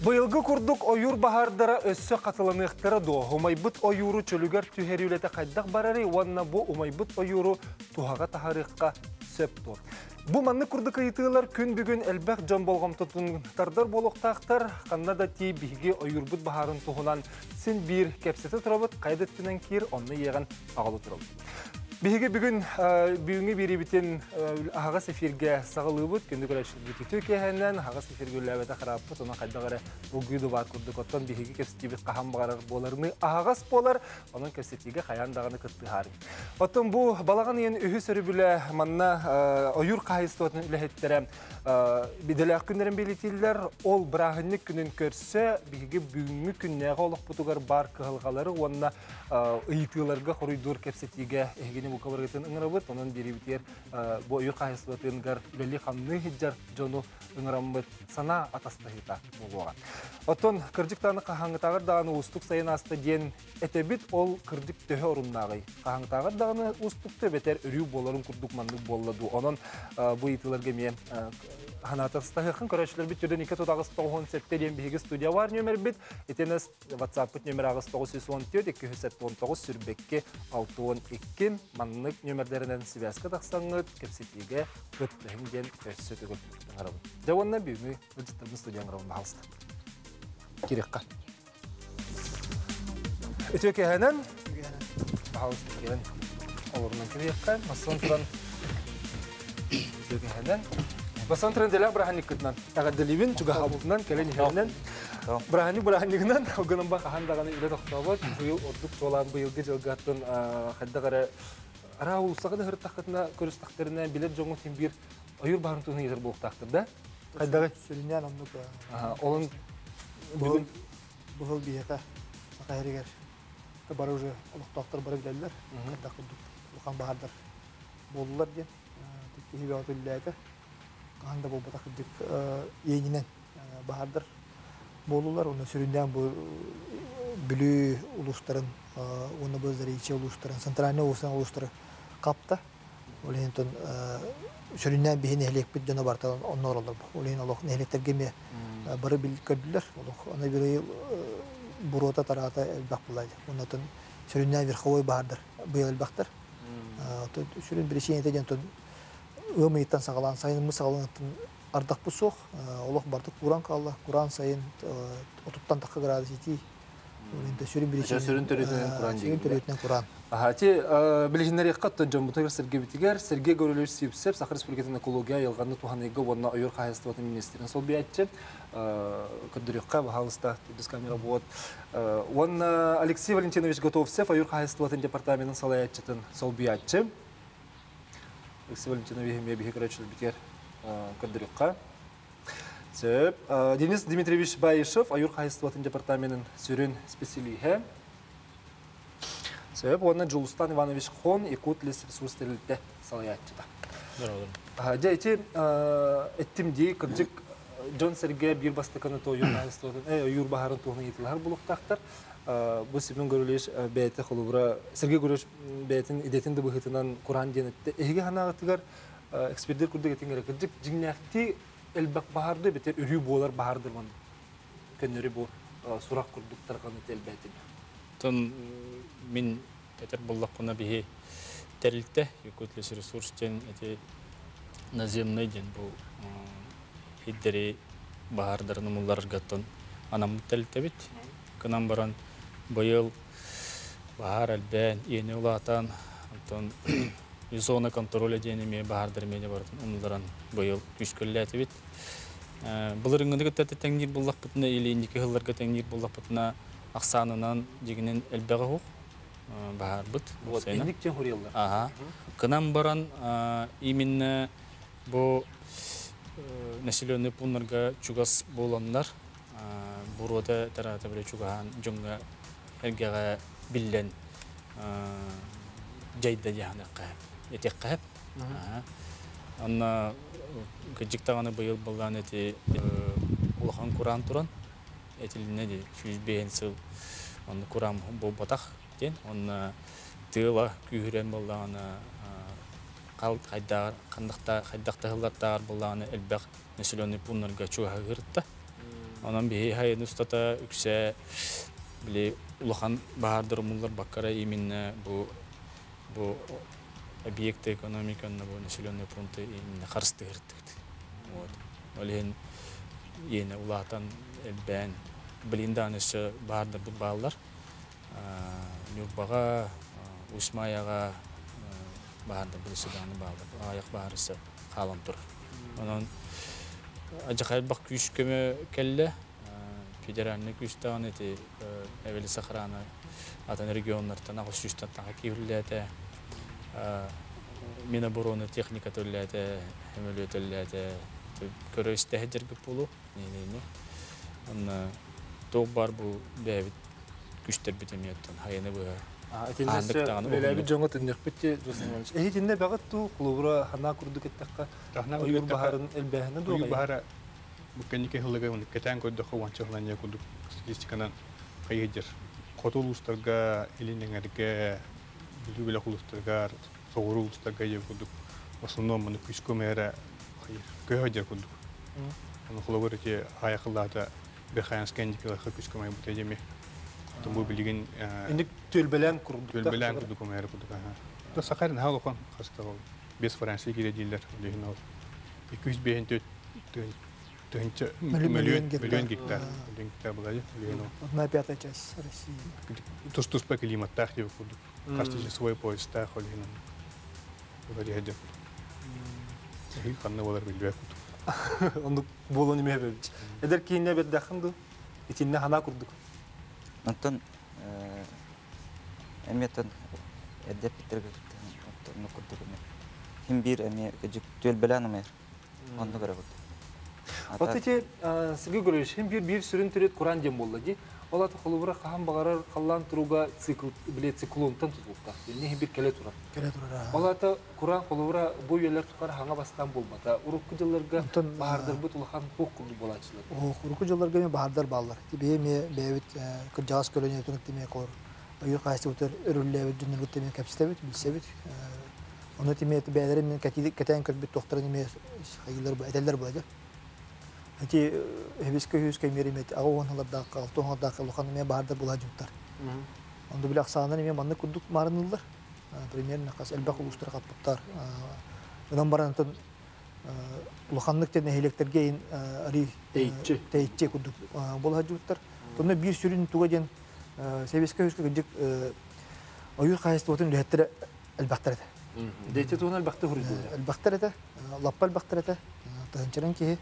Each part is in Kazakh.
Быйылгы курдук ойур бахардара өссө катылыныктары до. Умайбыт ойуру чөлүгөр түһәрүлете кайдак барары, уанна бу умайбыт ойуру тухага тахарыкка сөп тур. Бу манны курдук ыйтылар күн бүгүн элбек жон болгом тутунтардар болуктактар, каннада ти биги ойурбут бахарын тухунан син бир кепсети турабыт, кайдыттынан кир онны еган агалы турабыт. Биһиге бүгүнгү бири битен агас эфирге сагылыбыт, күндү көрөшүп бүтүтү кехенен агас эфирге ләбәтә хараппыт, оны кайдагара бугуйду бар курдук оттон биһиге кепсетибит кахан багарар боларны агас болар, онун кепсетиге каяндаганы кыттыхар. Оттон бу балаган ен үһү сөрүбүлө манна оюр кайыстын үлехеттере биделе күннәрен белетилләр, ол брахыннык күнүн көрсө биһиге бүгүнгү күннәгә олоқпутугар бар кылгалары, онна ыйтыларга хоруйдур кепсетиге эгене бу кабаргатын ыңырабыт, онан бери битер бу оюр кайыстын гар үлели хамны хиджар жону ыңырамбыт сана атастахита болуга. Оттон кырдыктаны кахаңытагыр даганы устук сайын асты ден этебит, ол кырдык төһө оруннагы. Кахаңытагыр даганы устукты бетер өрүү боларын курдук манны болладу. Онон бу ыйтыларга ме ханатастахын көрөчлөр бит түрдөн 297 ден биги студия бар номер бит. Этенес WhatsApp номер агыс 914 219 сүрбекке 612 маннык номерлеринен связка таксаңыт кепсетиге көттөһүн ден өссөтөгө тыңарабы. Жаванна бүгүнү өтүттүн студияга балысты. Кирекка. Өтөкө ханан балысты кен олорунан кирекка, масон туран өтөкө ханан Басан тренделя браханикытнан. Агаделивин чуга хабутнан келени ханан. Браханикынан огонун ба хандаганы иле токтобот. Быйыл ордук жолан быйылгы жылгаттын хаддагара араулсага да хыртакытына көрүстактарына билет жоңу тимбир оюр барын туны езер болуктактыр да. Кайдагы сүрүнөн оннук. Олон бүгүн бул бияка кайрыгер. Бар уже олуктактар бар билелер. Кайдакы улкан баһардар болдулар ден. Тикиби отуллага анда бу батакдык егинен баһардар болулар, оны сүрүндөн бу бүлүү улустарын, оны бөздөрү ичи улустарын, центральный улустары капта. Олентон сүрүндөн бихине элекпит жана барта онноролор. Олен олох нелектерге ме бары билкөдүлөр. Олох аны бир бурота тарата элбак булай. Онотон сүрүндөн верховой баһардар быйыл элбактар. Сүрүн биришене тегентон өмөйттен сағалан сайын мысалынатын ардақ бұсоқ, олық бардық Құран қалла, Құран сайын отуттан тақы градус еті. Сүрін төретінен Құран. Те, білігінері қаттан жамбытығыр Сергей Бітігер, Сергей Гөрілер Сүйіпсеп, Сақыр Республикатын экология елғанды туғанайғы онына ойыр қайыстыватын министерін сол бейатчы. Күрдірекқа бағалыста түдіс камера болады. Онына Алексей Валентинович Готовсев, ойыр қайыстыватын департаментін салаятчытын сол бейатчы. Алексей Валентинович бихи көрөчүл битер көндүрүкка. Денис Дмитриевич Баишев, Аюр Кайыстыватын департаментин сүрүн специалиһе. Онна Жулустан Иванович Хон, Якутлис ресурстерлите салаятчыда. Жайти эттимди кырдык Джон Сергей бир бастыканы то Аюр Кайыстыватын, Аюр бахарын тугуна етилар булуктактар. Бу сибин көрүлеш бейте холубра Сергей Гуреш бейтин идетинде быхытынан Куран денетте. Эге ханагытыгар эксперттер күрдүк этиңер кырдык жиңнакти элбак бахарды бетер үрүү болар бахардыр ман. Көннөрү бу сурак курдуктар каны телбетин. Тон мин тетер боллакына бихи терилте Якутлис ресурстен эти наземный ден бу хиддери бахардарын мулларгаттан анам терилте бит. Кынан баран быйыл бахар әлбән, ені улатан, зона контроля денеме бахардар мене баратын, онларан быйыл күшкөлләті бит. Бұлырыңғынды көттәті тәңнер боллақ бұтына, или индекі ғылларға тәңнер боллақ бұтына ақсанынан дегенен әлбәға хоқ бахар бұт. Индіктен хұрелдар. Кынан баран именно бұл населенный пунктарға чугас боланлар, Бурода тарата бile чугаан жонга эргега биллен жайда яхнакка этеккап анна гыжыктаганы быйыл болган эти улахан Куран туран этилине де 100 сыл аны Куран болбатак ден аны тыла күйрен болган кал кайдар кандакта кайдакта хыллаттар болган элбек населенный пунктарга чуга гыртта Ondan bir hayın ustata ükse bile ulahan bahardır mullar bakkara iminne bu объекты экономиканы bu населенный пункты именно харсты хиртикти. Вот. Олен yine ulatan ben bilindanışı bahardır bu bağlar. Nurbağa, Usmayağa bahardır birisi danı bağlar. Ayak baharısı kalan tur. Onun acayip bak güç köme kelle. Federallik güçten eti evveli Sahrana atan regionlardan ağız güçten takipçilerde Minobороны техника төлләте, хемеле төлләте, көрөстә хәҗер булу. Не. Анна тог бар бу бәвит күчтер битемияттан хайны бу. Ләбит жаңа төннек битте Жосманович. Эһитинде багыт ту клубра хана курдук эттәккә. Уйгыр баһарын элбәһенә дугай. Уйгыр баһара бу кеннике хылыгы уны кетән көддө хованчыгынан курдук статистикадан кайыдыр. Котулустарга илинеңәргә билгеле хулустарга соғырулыстарға ие күдік. Основном мұны күшкөмері көйдер күдік. Оны құлауыр өте аяқыллады бір қайынс кәндікілерді күшкөмері бұт әдеме. Бұл білген... Енді төлбелән күрдік. Төлбелән күдік өмері күдік. Сақарын хал оқан қасықтағы ол. 5 франция келе дейлер. 200 миллион гектар. Миллион гектар болады. Одна пятая часть России. Тұс-тұс па климаттақ деп күдік. Қастыжы свой поезд-тақ олығынан. Варяде. И ханна болар билбек. Онду болон неме бебич. Эдер кейинне бет дахынды. Итинне хана курдук. Антон эметен эдеп битерге антон курдук. Ким бир эме төл белән мер. Онда гара бут. Вот эти Сергей Григорьевич, бир сүрүн төрөт Куран дем болду ди. Олаты холубра хаһам багарар каллан туруга цикл билет циклонтан тутукта. Не бир келе тура. Келе тура. Олаты Куран холубра бу еллер тукар хаңа бастан болмата. Урукку жылларга баһардар бут улахан хукку болачылар. Урукку жылларга ме баһардар баллар. Тибе ме бевит кыржас көлөнө төнөктеме кор. Аю кайсы утер өрүллебе дүнүр теме капстебит билсебит. Оны теме бәдерин кетен көбүт доктор неме хайылар бәделер булады. Эти хебиске хүскә меримет агонларда калтонларда калган мен барды була жуптар. Онда билак саны мен манны кудук марынылар. Примерно кас элбак улуштар каптар. Онан барантын улханлык тен электерге ари тейче кудук була жуптар. Тонда бир сүрүн тугаден хебиске хүскә гыжык ою кайсы отын леттер элбактар. Дейте тон элбактар хүрү. Элбактар лаппал бактар танчыран ки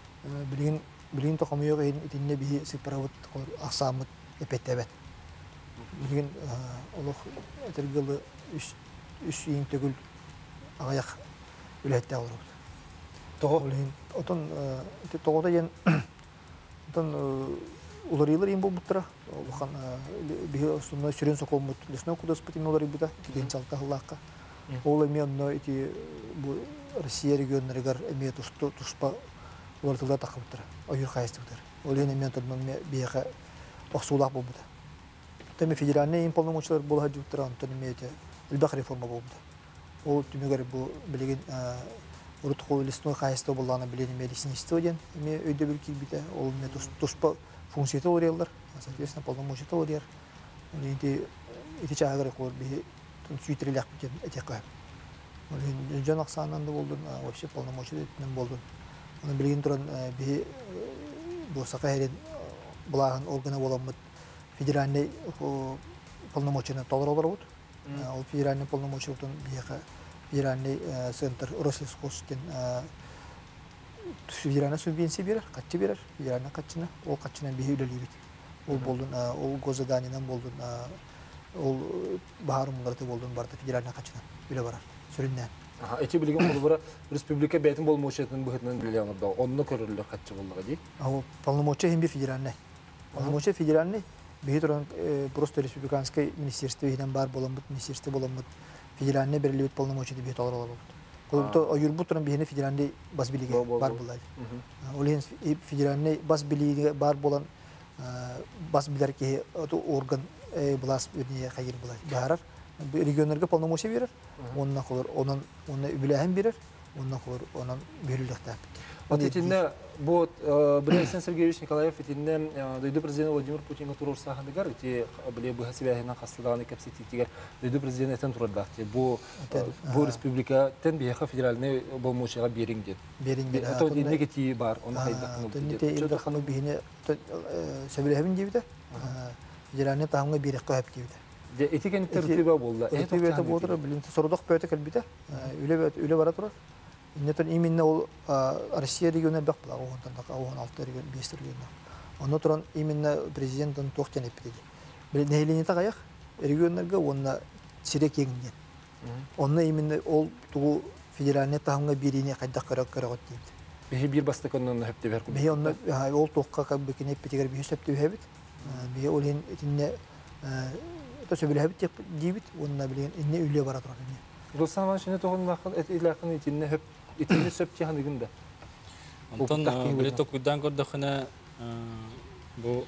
Bilgin toxamıyor ki itinde bir siparavut aksamut epetebet. Bilgin oluk etergılı üç yiyin tegül ağayak ülhette olur. Toğu? Oton toğuda yen oton ularıylar yin bu butlara. Olukan bir aslında sürün sokulmut. Lesne okuda spatin uları buda. Tigen çalka hıllakka. Oğlu emiyorna iti bu Rusya regionları gar emiyet uspa Ulartılda takıptır, ayır kayıstıktır. Olen emen tadman biyaka oxsulaq bulbuda. Temi federalne impolnomoçlar bol hacıktır antoni meyte ilbaq reforma bulbuda. O tümügar bu bilgin urut qoylisno kayıstı bulana bileni medisini istiyorken eme öyle bir ki bite olmaya tospa funksiyete oluyorlar. Soответственно полномочия oluyor. Olenti iti çağırı qoy bir sütrilak biten etekay. Olen can aksananda buldun, вообще полномочия etmen buldun. Onu bilgin turan bir bu sakaherin bulağın organı olanmıt federalne polnomoçyny tolar olur. O federalne polnomoçylyktан бияка федеральный центр Рослесхозтен федеральный субвенция берер, катчы берер, федеральный катчыны, ол катчынан бии үлелейбит. Ол болдун, ол госзаданиянан болдун, ол баарымларды болдун барды федеральный катчынан үле барар. Сүрүннән. Эти билген холубра республика бетин болмошетин быхытынан билген да. Онны көрүлөр катчы болдуга ди. Ал полномочия хим федеральный. Полномочия федеральный бии туран просто республиканский министерство хинен бар боламыт, министерство боламыт. Федеральный берилибит полномочия деп алар болот. Колбуто аюрбут туран бихине федеральный бас билиги бар булат. Олен федеральный бас билиги бар болан бас билер ки орган булас берне кайыр булат. Барар региондарга полномочия берер. Онна колор, онун билеһен берер. Онна хор онан бөлүлөктәп. Вот этинне бу Александр Сергеевич Николаев этинне дойду президент Владимир Путинга турор сахандыгар эти биле бу хасибяһынан кастыдаганы кепсетитигер дойду президенттен турдакты. Бу республика тен бияха федеральный болмошыга бериң дет. Это негатив бар, он хайдакны. Тенте илдер хану бихине сөбелебин дибде. Федеральный таңга берек кап дибде. Де этикен тертибе болду. Этибете болду, билинте сордок пөтө келбите. Үле бара турар. Иннетен именно ол Россия регионы бак була, оған 6 регион, 5 регион. Оны туран именно президенттен тоқтен еппедеги. Нейлене тағаяқ, регионларға онна сирек егінден. Онна именно ол туғу федеральный тағымға беріне қайдақ қарағат деймді. Бехе бір бастықынын өпті бәрі күн? Бехе онна ол тоққа қаббекіне еппетегер бейіс өпті өбет. Бехе ол ең етінне сөбілі өбет дейбет, онна білген инне үйле бара тұрар. Достан ван шыны тоғын илақын етінне өп итинне сөпче ханыгында. Антон билет окуйдан көрдөхүнө бу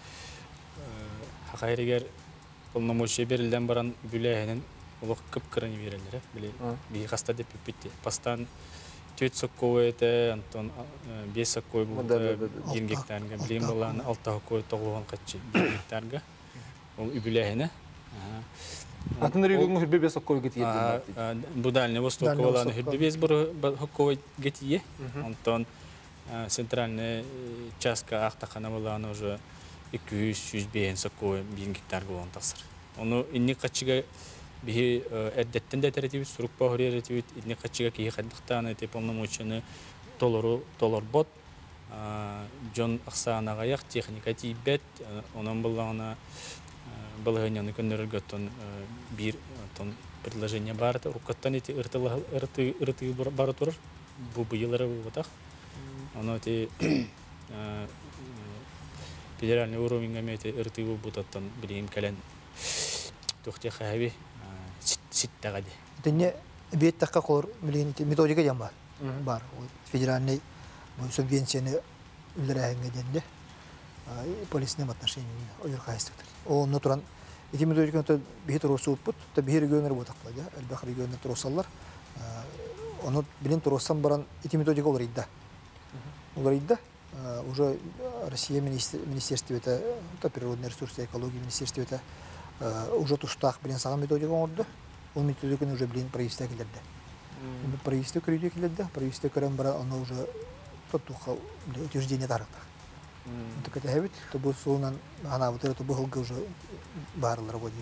хакайригер полномочия берилден баран бүлэһинин улук кыпкырын берилер. Би хаста деп битти. Пастан төт соккоэте Антон 5 соккой булду 20 гектарга билим баланы 6 соккой тоголгон качы гектарга. Ол бүлэһине. Атын регионга хүрбе бес соккой гетиет. Бу Дальний Восток баланы хүрбе бес бир соккой гетие. Антон центральный частка ахтахана баланы уже 200 бен соккой 1 гектар болгон тасыр. Ону инни качыга би эддеттен де теретибит сурук пахореретибит инни качыга ки хаддыктан эти полномочияны толорбот жон аксанага як техника тибет онун баланы балыгыняны көндөрөлгөттөн бир тон предложение бар рукаттан эти ырты бар турар бу быйылары булатак оно эти федеральный уровень эти ырты булататтан билим кален тохте хаби ситтагади Тенне бет такка кор билин методика жам бар федеральный субвенцияны үлдерәһеңгә денде полисным отношениями ойыр хайстыктыр. Он натуран эти методика то бит росупут, то бир регионер ботакла, да, албах регионер тросаллар. Оны билин троссан баран эти методика олрыйда. Олрыйда уже Россия министерство это природные ресурсы, экологии министерство это уже тустах билин саган методика орды. Он методика уже билин правительство келерде. Правительство көрүдө келерде, правительство көрөн бара аны уже тотуха утверждение таракта. Так это хэбит, то будет солнан, она вот это было уже барлар водит.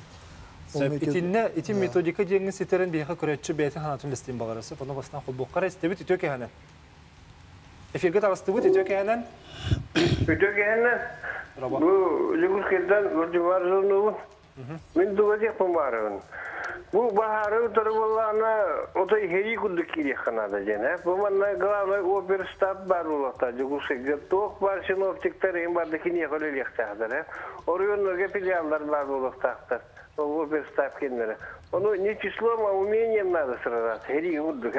Эти методика деньги сетерен бияха көрөтчү бейтин ханатын листин багарасы, поно бастан футбол карайс дебит үтөкө ханан. Эфирге тарасты бут үтөкө ханан. Үтөкө ханан. Бу Лигуркедан Владимир Зонов. Мен дугадек помарын. Бу бахары торвалана отой хери кудук киреханада жена. Бу манна главный оперштаб бар улакта Лигуркеге ток бар синоптиктер эм барды кине колелектадыр. Орионнорга филиалдар бар улактактар. Оперштаб кеннере. Оно не числом, а умением надо сразу. Хери кудук,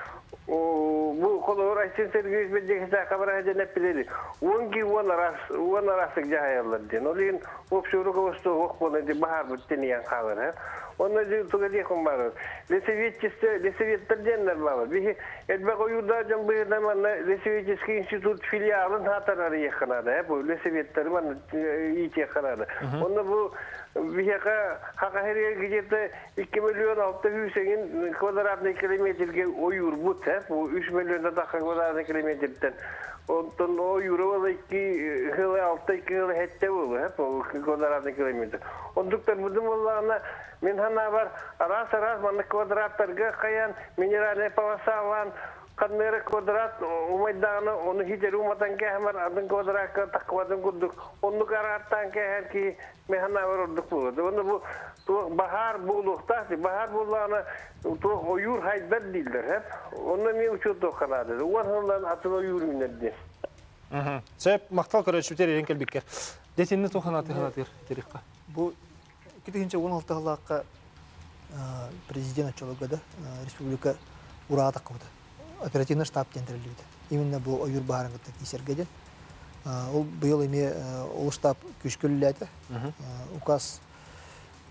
бу колор Александр Сергеевич бедекте кабарга деп билели. Онги он раз жаяларды. Олин общий руководство окполды бахар буттениян калыр. Оны же тугали комбар. Лесоветтерден бар. Би элбек оюда жамбыда мана Лесоветский институт филиалын хатарары якынада. Бу лесоветтер мана ите канада. Оны бу бияка хакахерге где-то 2 миллион 600 квадратный километрге оюр бут, бу 3 миллион квадратный километрден. Онтон оюру 2 6 кило хетте бу, квадратный километр. Ондуктан будым Аллахна мен хана бар раз мана квадраттарга каян минеральный полосалан кадмер квадрат умайдана оны хитер уматан кемер адын квадратка таквадын гудук онну караттан кеһерки механа бордук булду оны бу бахар булукта бахар буллана то оюр хайдар дилдер хеп оны мен учуто канады ондан атын оюр минедди Сеп мактал көрөчү терен келбикке детинне тоханаты тарихка бу китинче 16 жылакка президент чологада республика урата кылды. Оперативный штаб тендерлейді. Именно бұл ойыр бағарыңғытты кесергеден. Ол бұйыл еме ол штаб күшкіліләді. Указ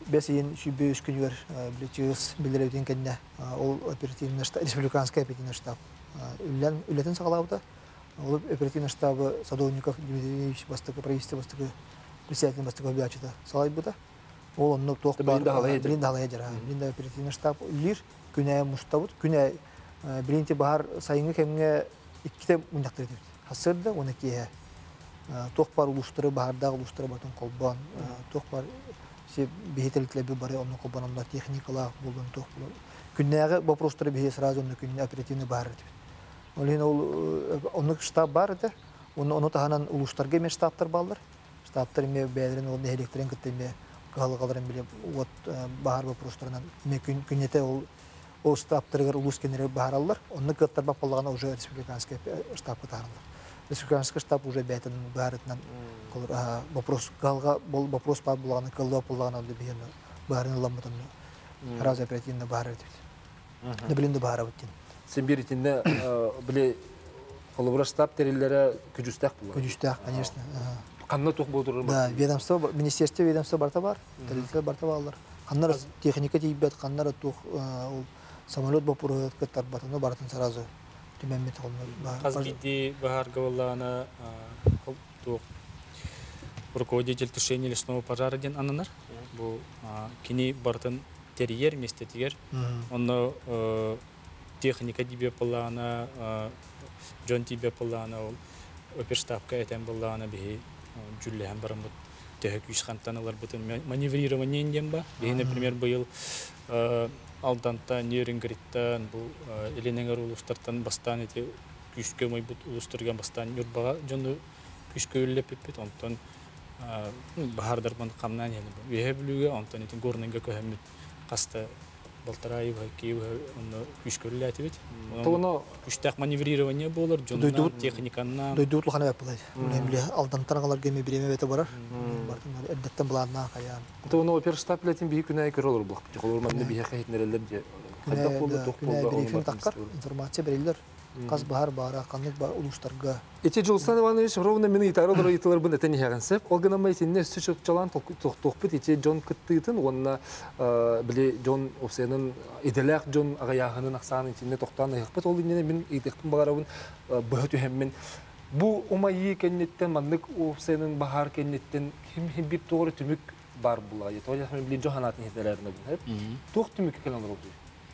бесин шүбөс күнүгөр билечиз билдиребитин кенне ол оперативный штаб республиканский оперативный штаб үллетин сагалабыта ол оперативный штабы Садовников Дмитрий Ильич бастыгы правительство бастыгы председатель бастыгы бячыта салайбыта ол онно тох бар билинде халая жара билинде оперативный штаб лир күнә муштабыт күнә билинте бар сайынгы кемге икките мундактыр деп хасырда оны кие тох бар улуштыры бардагы улуштыры батын колбан тох бар се бехетеликлеби бары онно колбан онда техникалар болдун тох күнәгы вопростары бе сразу онно күнә оперативный бар деп олен ол онно штаб бар да оны таханан улуштарга ме штабтар балдар штабтар ме бәдерин ол электрен кеттеме галгаларын биле вот бар вопростарынан ме күнәтә ол штабтарга улускенере бараллар онны кыттар бапалгана уже республиканский штабка таралар республиканский штаб уже бәтен барытнан вопрос галга бол вопрос бар булганы кылды булганы дип бияны барын ламбытын раз оперативный бар дип не билинде бар бит Сен беритинде биле колобра штаб териллере күжүстак булар. Күжүстак, конечно. Канна тук болдурur. Да, ведомство, министерство ведомство барта бар, териллер барта балар. Каннар техника тийбет, каннар тук самолет бопурат кеттар батаны бартын сразу төмөнмет колнор. Казбиди бахар гавалана тук руководитель тушения лесного пожара ден ананар. Бу кини бартын терьер вместе тигер. Он техника тебе полана, Джон тебе полана, оперштабка этим полана бе, Джулиан барамут тех кушхантаналар бутын маневрирование демба. Бе, например, был алданта нейрингриттан, бу элененгар улустартан бастан эти кушке мой бут улустарган бастан юрбага Джону кушке үллеппет, онтон бахардарман камнан яны. Бе билуге онтон этин горненге көһәммит каста Болтарай ваки он күшкөлләт бит. Тоно күштәк маневрирование булыр, жоннан техниканнан. Дойдут лхана япылай. Үлемле алдан тарагалар геме биреме бете барар. Бартын әддәттән буларна кая. Тоно оперштаб билетин бии күнә көрөлөр булак. Холор мәнне бии хәйтнәреләр ди. Кайда булды ток булды. Информация берилер. Каз бахар бара, канык бар улуштарга. Эти Жолсан Иванович ровно минут таралар италар бун этени хагансып. Олгана майтинне сүчүк чалан токпут эти Джон кыттыйтын, онна биле Джон Осенин иделак Джон агаягынын аксанын итинне токтан ыхпыт ол инне мен идектин багарабын бөтө хеммен. Бу умайы кеннеттен мандык Осенин бахар кеннеттен ким бир тоору түмүк бар була. Тоя мен биле Жоханатын хеделерин бу. Ток түмүк келен болду.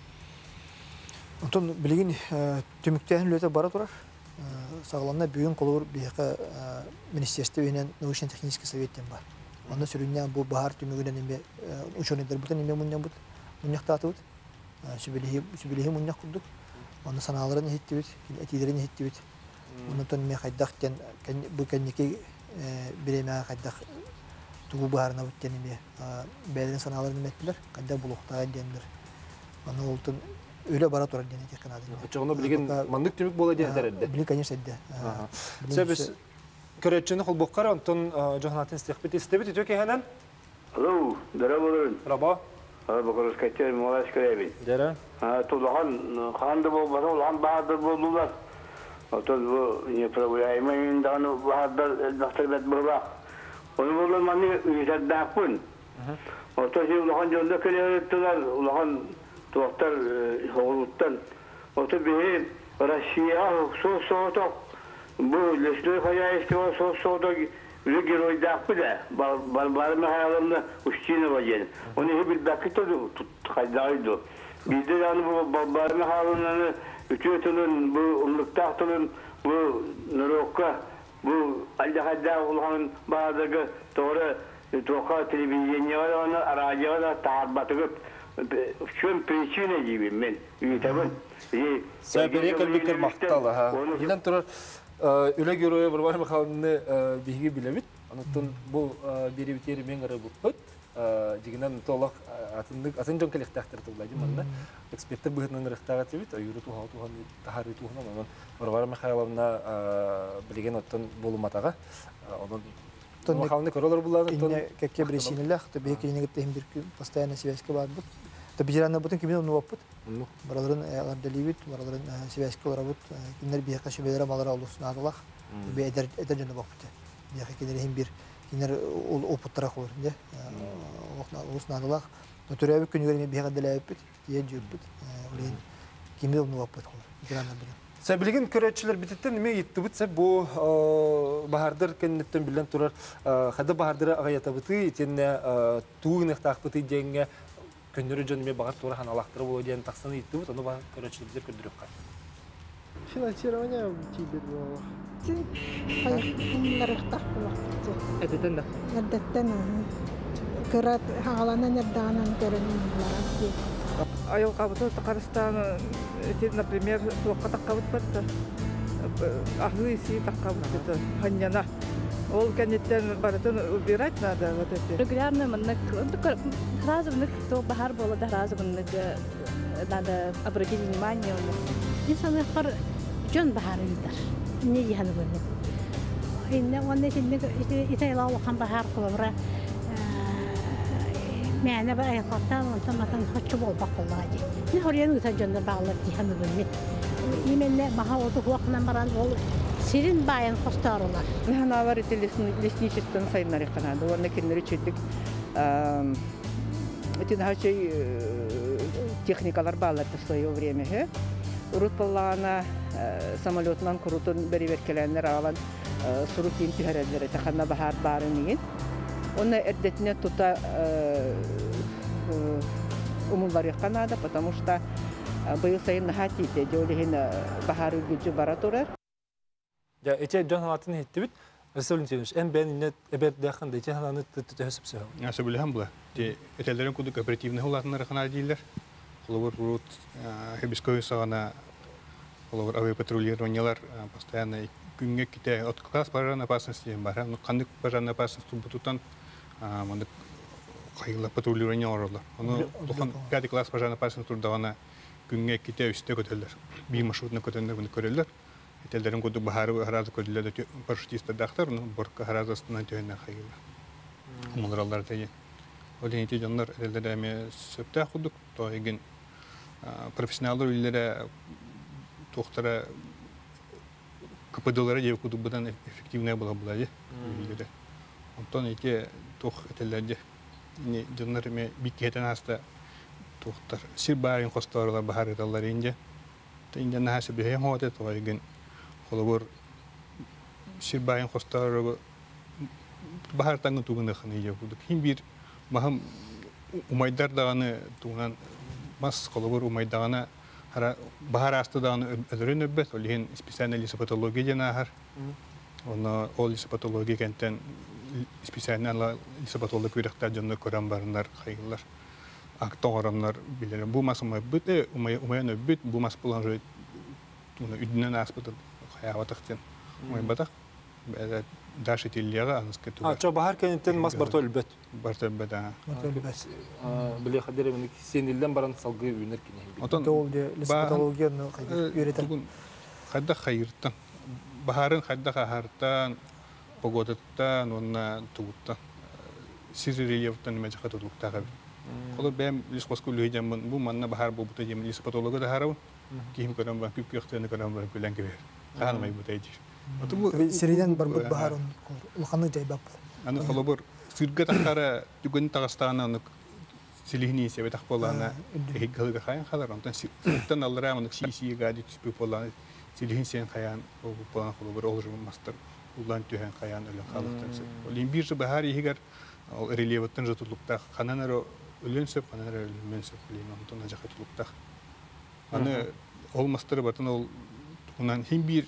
Онтон билген түмүктен лөтө бара турар. Сагланна бүгүн колор бияка министерство менен научно-технический советтен бар. Анда сүрүннән бу бахар түмүгүнөн эме ученыйдар бутан эме муннан бут. Муннактатып. Сүбилеги муннак курдук. Анда санааларын хеттибит, этидерин хеттибит. Онтон ме хайдактен бу кеннеки биреме хайдак тугу баарына буттен эме бәлен санааларын меттилер. Кайда булукта дендер. Аны олтун öyle bara turar diye kanadı. Çoğunu bilgin mandık tümük bola diye derdi. Bilgin конечно de. Sebes körçünü hol bokkar onton Johanatın istihbet istebet diyor ki hemen. Alo, merhabalar. Merhaba. Bakarız kaçar molaş görevi. Dere. Tulahan xandı bu basan bahadır buldular. Otoz bu yapılayma yindanı bahadır dahtarbet burada. Onu buldular mani yüzedakun. Otoz ulahan jonda keleyettiler. Ulahan doktor Horut'tan otobüs Rusya soğutuk bu leşleri kaya istiyor soğutuk Rügeroy dağıtı da barbarım hayalımda uçtuğunu vajen onu hep bakıtı kaydaydı bizde yani bu barbarım hayalımda ütütünün bu umluktahtının bu nurokka bu alda ulan bazı doğru toka televizyonda onu aracıda tarbatı Şun prичина gibi men. Tabii. Seberiye kalbikler maktalı ha. Yine turar öyle görüyor var mı kalını bilgi bilemit. Anlatın bu biri biteri men gara bu. Jiginan tolak atın kelek tahtır tolacı manda. Ekspertler bu hının rıhtagat bit. Ayuru tu hal tu han tahari tu han. Var mı hayalamna bilgen atın bulumataga. Onun kalını körülür bunlar. İnne kekke birisinilah. Tabii ki yine gittiğim bir постоянно связка var bu. Tabii jiranlar bütün kimin onu yapıp. Baraların ardalivit, baraların связка var bu. Kimler bir yaklaşık belirlem alır olursun adalak. Bir eder canı bakıp. Bir yaklaşık hem bir кинер ол опыттара қойыр, де. Осынадылақ. Нөтөрәбі күнігеріме бейға діләйіппіт, тие жүрпіт. Олейін кемді олны ваппыт қойыр. Сәбілген көрәтшілер бітеттен неме етті бұтса, бұл бағардар кәнеттен білен тұрар, қады бағардары ағаята бұты, етенне туғын әқтақ бұты дейінге көндірі жөнеме бағар тұрар хан алақтыры болу дейін тақсаны етті бұт, оны бағар көрәтшілер бітер көндіріп қай. Финансирование тибет было. Әдеттен да? Әдеттен, көрәт ағаланан әрдағанан көрінен бұларан. Айыл қабыты Тақарыстан, например, туаққа таққабыт бәтті. Ахы isi таққабыт бәтті, ханьяна. Ол кәнеттен барытын убирать надо. Регулярно маннык, сразу маннык, то бахар было, да сразу маннык, надо обратить внимание. İnsanlar jön bahar gider. Ne yiyen böyle. İnne onda şimdi İsrail Allah'ın bahar kılavra. Mene bir ayaktan ondan haçı bol bakılladı. Ne oraya nüsa jönler bağlar yiyen böyle. Yemenle bahar oldu vaknan baran ol. Sirin bayan kostarolar. Ne var leсничествен sayınlar yakanadı. Onun kendileri çöktük. Bütün her şey техникалар bağlar в свое время. Урутпаллана самолетнан kurutun beri verkelenler alan surutun tüherelere takana bahar barınıyın. Onu erdetine tuta umullar yakanadı, потому что был sayın hatite, jolihin bahar gücü baraturar. Ya ete can hayatını hitti bit. Resulünçemiş. En ben innet eber dakında ete hananı tütühüsüpsü. Asa bilhem bu. Etelerin kudu kooperativne hulatınlar kana değiller. Olur урут хебиской сагана olur авиа патрулированиялар постоянно күнгө ките от класс пожарной опасности бар. Ну кандык пожарной опасности бутутан мындык кайгыла патрулирование оролор. Оны тохан 5 класс пожарной опасности турдагана күнгө ките үстө көтөлөр. Би маршрутны көтөндөр буны көрөлөр. Этелерин куду бахары харазы көтөлөр парашютист дактар, ну борка харазасынан төйнө кайгыла. Умулралар тей. Олените жандар элдерме сөптө кудук тойген профессионалдар үйлері тоқтара КПД-лары жеп кудук бұдан эффективная была болады үйлері. Онтон эти тоқ этелерде жандар эме биккетен аста тоқтар сирбарын костарлар бахар эталлар инде. Тенде нахасы бе хоте тойген холобор сирбарын костарлар бахар таңы тугунда ханы жеп кудук. Хим бир махам умайдар даганы туган мас колобор умайдагана bahar astadağını ödürün öbbet, olihin spesialne lisopatologi jenahar. Onu o lisopatologi kenten spesialne lisopatolog viraktar jonda koran barınlar, kaygılar. Aktan oranlar bilirim. Bu mas umaybıt, umayan öbbet, bu mas bulanjı üdünen aspıtı hayavatıqten umaybatak. Daşı tilliyaga anıskı tuğar. Ço bahar kenten mas bartol öbbet. Bartol öbbet, ha. Bartol öbbet. Bile kadere benik senilden baran salgı ünür kine. Oton lisopatologiyonu öğreten. Xadda xayırtan. Baharın xadda xahartan, pogodattan, onna tuğuttan. Siri relyeftan nimece xatudukta qabi. Qolu ben liskosku lühecem bu manna bahar bu buta jem lisopatologa da harawun. Kihim kadam ban pip yaqtını kadam ban bilen gibi. Xanmay butaycı. Seriden barbut baharın ulqanı jaybap. Аны холобор сырга тахара түгөн Тагыстана аны силихни себе тах болана эхгалга хаян халар онтан сыртан аллара аны сиси гади түспү болана силихин сен хаян болана холобор олжу мастер улан түһен хаян өлө халыктан се. Олин биржи бахар ихигер ол релеваттан жатулукта хананара өлөнсөп хананара өлөнсөп лин онтан ажакатулукта. Аны ол мастер батын ол унан хим бир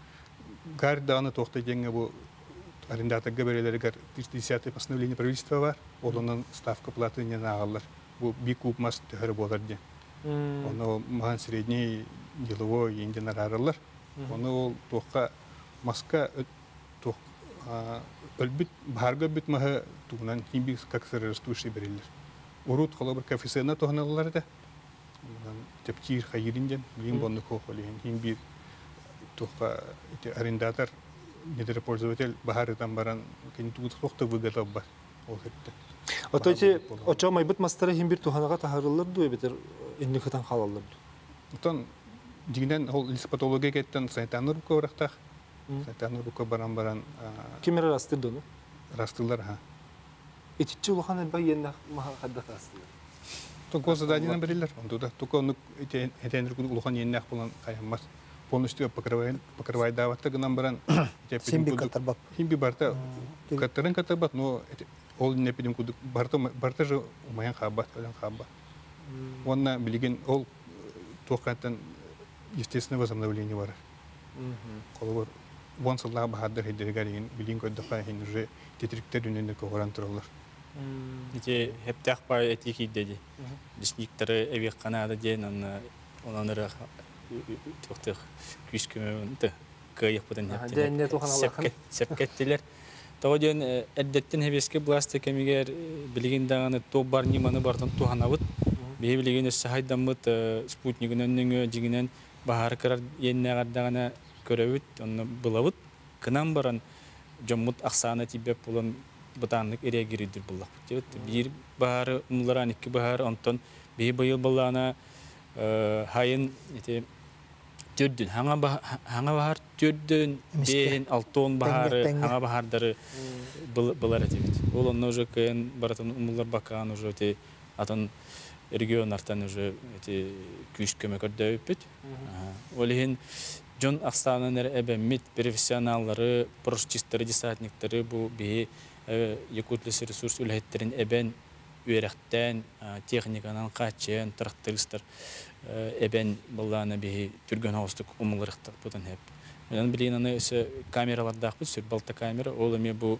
гарданы тохта жеңе бу арендатор габарелерге 310 постановление правительства бар. Олонун ставка платы не нагаллар. Бу бик куп мас төһөр болар ди. Оны ман средний деловой инден арарлар. Оны ол тохка маска тох өлбүт барга бит маха тугунан химбик каксыр растуши берилер. Урут холобр кафесена тохналар да. Тепчир хайринден бин бонны кохолин химбик тохка арендатор недропользователь бахарытан баран кентугут хохта выготов бар. Ол хетте. Отойчи очо майбыт мастары химбир туханага тахарылыр дуй бетер инни хатан халалыр. Отон дигинен ол лисопатология кеттен сайтаныр көрөктак. Сайтаныр баран Кимер растыр дону? растылар, ха. Итичи улахан элбай еннах маха кадда тастылар. Только зададина берилер. Он туда только он этен улахан еннах булан каямас. Полностью покрывает даватта гынан баран. Симби катарбап. Симби барта катаран катарбат, но ол не пидим куду барта же умаян хаббат, олен хабба. Он билеген ол тохатан естественное возобновление бар. Колор вон салла бахадыр хидергарин билин коддока хин уже тетриктер дүненде когоран туралар. Ите хептах па этики деди. Дисниктары эвек канада ден онаныры тохтых күскөмөнтө кыйык бутан хептен. Сепкеттилер. Тооден эддеттен хебеске бласты кемигер билген даганы топ бар ниманы бартан туханабыт. Бе билген сахайдамыт спутнигинен жигинен бахар кырар еннегардагана көрөбүт, онны булабыт. Кынан баран жоммут аксаны тибеп булан бутанлык эре киридир буллак. Бир баары умларан икки баары онтон бе быйыл балана хайын эте төрдүн хаңа баар төрдүн бен алтон баары хаңа баардары булар этебит. Ол онно уже кен баратын умлар бакан уже эте атын регион артан уже эти күшкөмө көрдөбүт. Олихин жон акстанын эбемит профессионаллары, поручистары, десантниктары бу бе Якутлес ресурс үлһеттерин эбен үйрәктән техниканан качен трактылыстар эбен булланы бе түргөн авыстык умулырыктык бутан хеп. Мен билген аны өсө камераларда акбы сүр балта камера, ол эме бу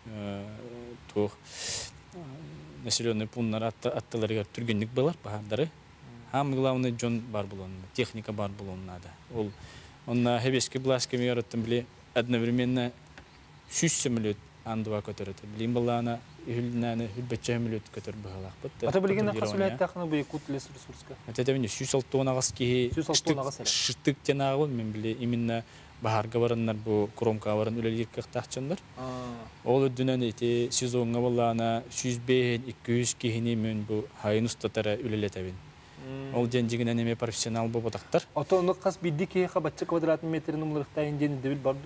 тох населенный пункттар аттыларга түргөнлүк булар баардары. Хам главный жон бар булон, техника бар булон надо. Ол онна хебески бласки меяраттым биле одновременно 100 самолет андыва көтөрөт. Билим булана үлнәне үлбәчә самолет көтөр багалак. Ата билген хасулат тахны бу Якутлес ресурска. Ата дәвин 106 тоннагас ки штык тенагы мен биле именно баһарга бараннар бу кромка баран үлелерге тахчандар. Ол дүнәне ите сезонга булана 100-200 кихини мен бу хайын устатара үлелетебин. Ол денжигинен эме профессионал бу батактар. Ата оны кас бидди ки хабатчы квадрат метр нумлырыкта инден дебил барды.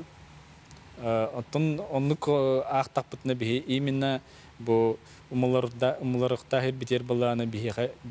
Атын оннук ахтапытны бе именно бу умларыкта хер битер булана бе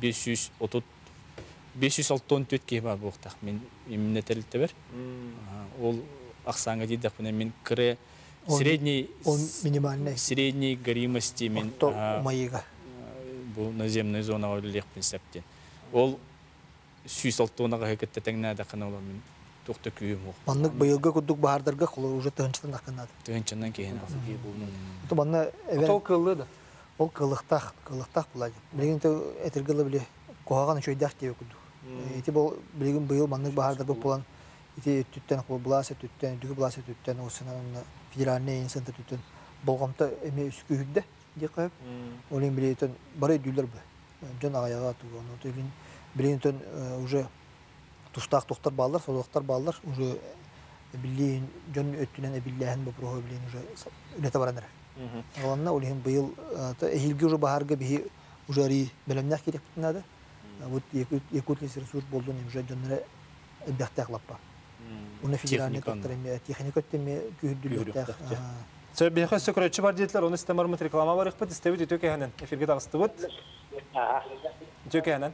530 тонн төтке бар буктак. Мен именно телте бер. Ол аксаңга дидек мен кре средний минимальный средней горимости мен майга бу наземная зона олег принципте. Ол 106 тоннага хекетте теңнәдә каналар мен тохта күйем ок. Маннык быйылга кудук баһардарга холор уже тынчтан акынады. Тынчтан кейін алып булны. То банна Ол кылды да. Ол кылыктак булады. Билген те этергеле биле когаган чөйдак деп куду. Эти бул билген быйыл маннык баһардар бу план ити түттен кол бласы түттен дүгү бласы түттен осынан федеральный институт түттен болгомта эме үскүйдө деп коюп. Олен билетен бары дүлөр бу. Жон аяга туган. Отогин билетен уже тустак токтор балдар, солоктор балдар уже билин жон өттүнөн биллахын бу проблем уже үлете барандар. Аланна олен быйыл эхилге уже баһарга би уже ри белемнак керек бутнады. Вот Якутлес ресурс болдун уже жоннора бяхтаклаппа. Уны федеральный токтор техника теме күдүлөтө. Сөбехе сөкөрөчү бар дейтлер, оны стемармыт реклама бар икпет, истебит өтөкө ханан. Эфирге дагыстыбыт. Өтөкө ханан.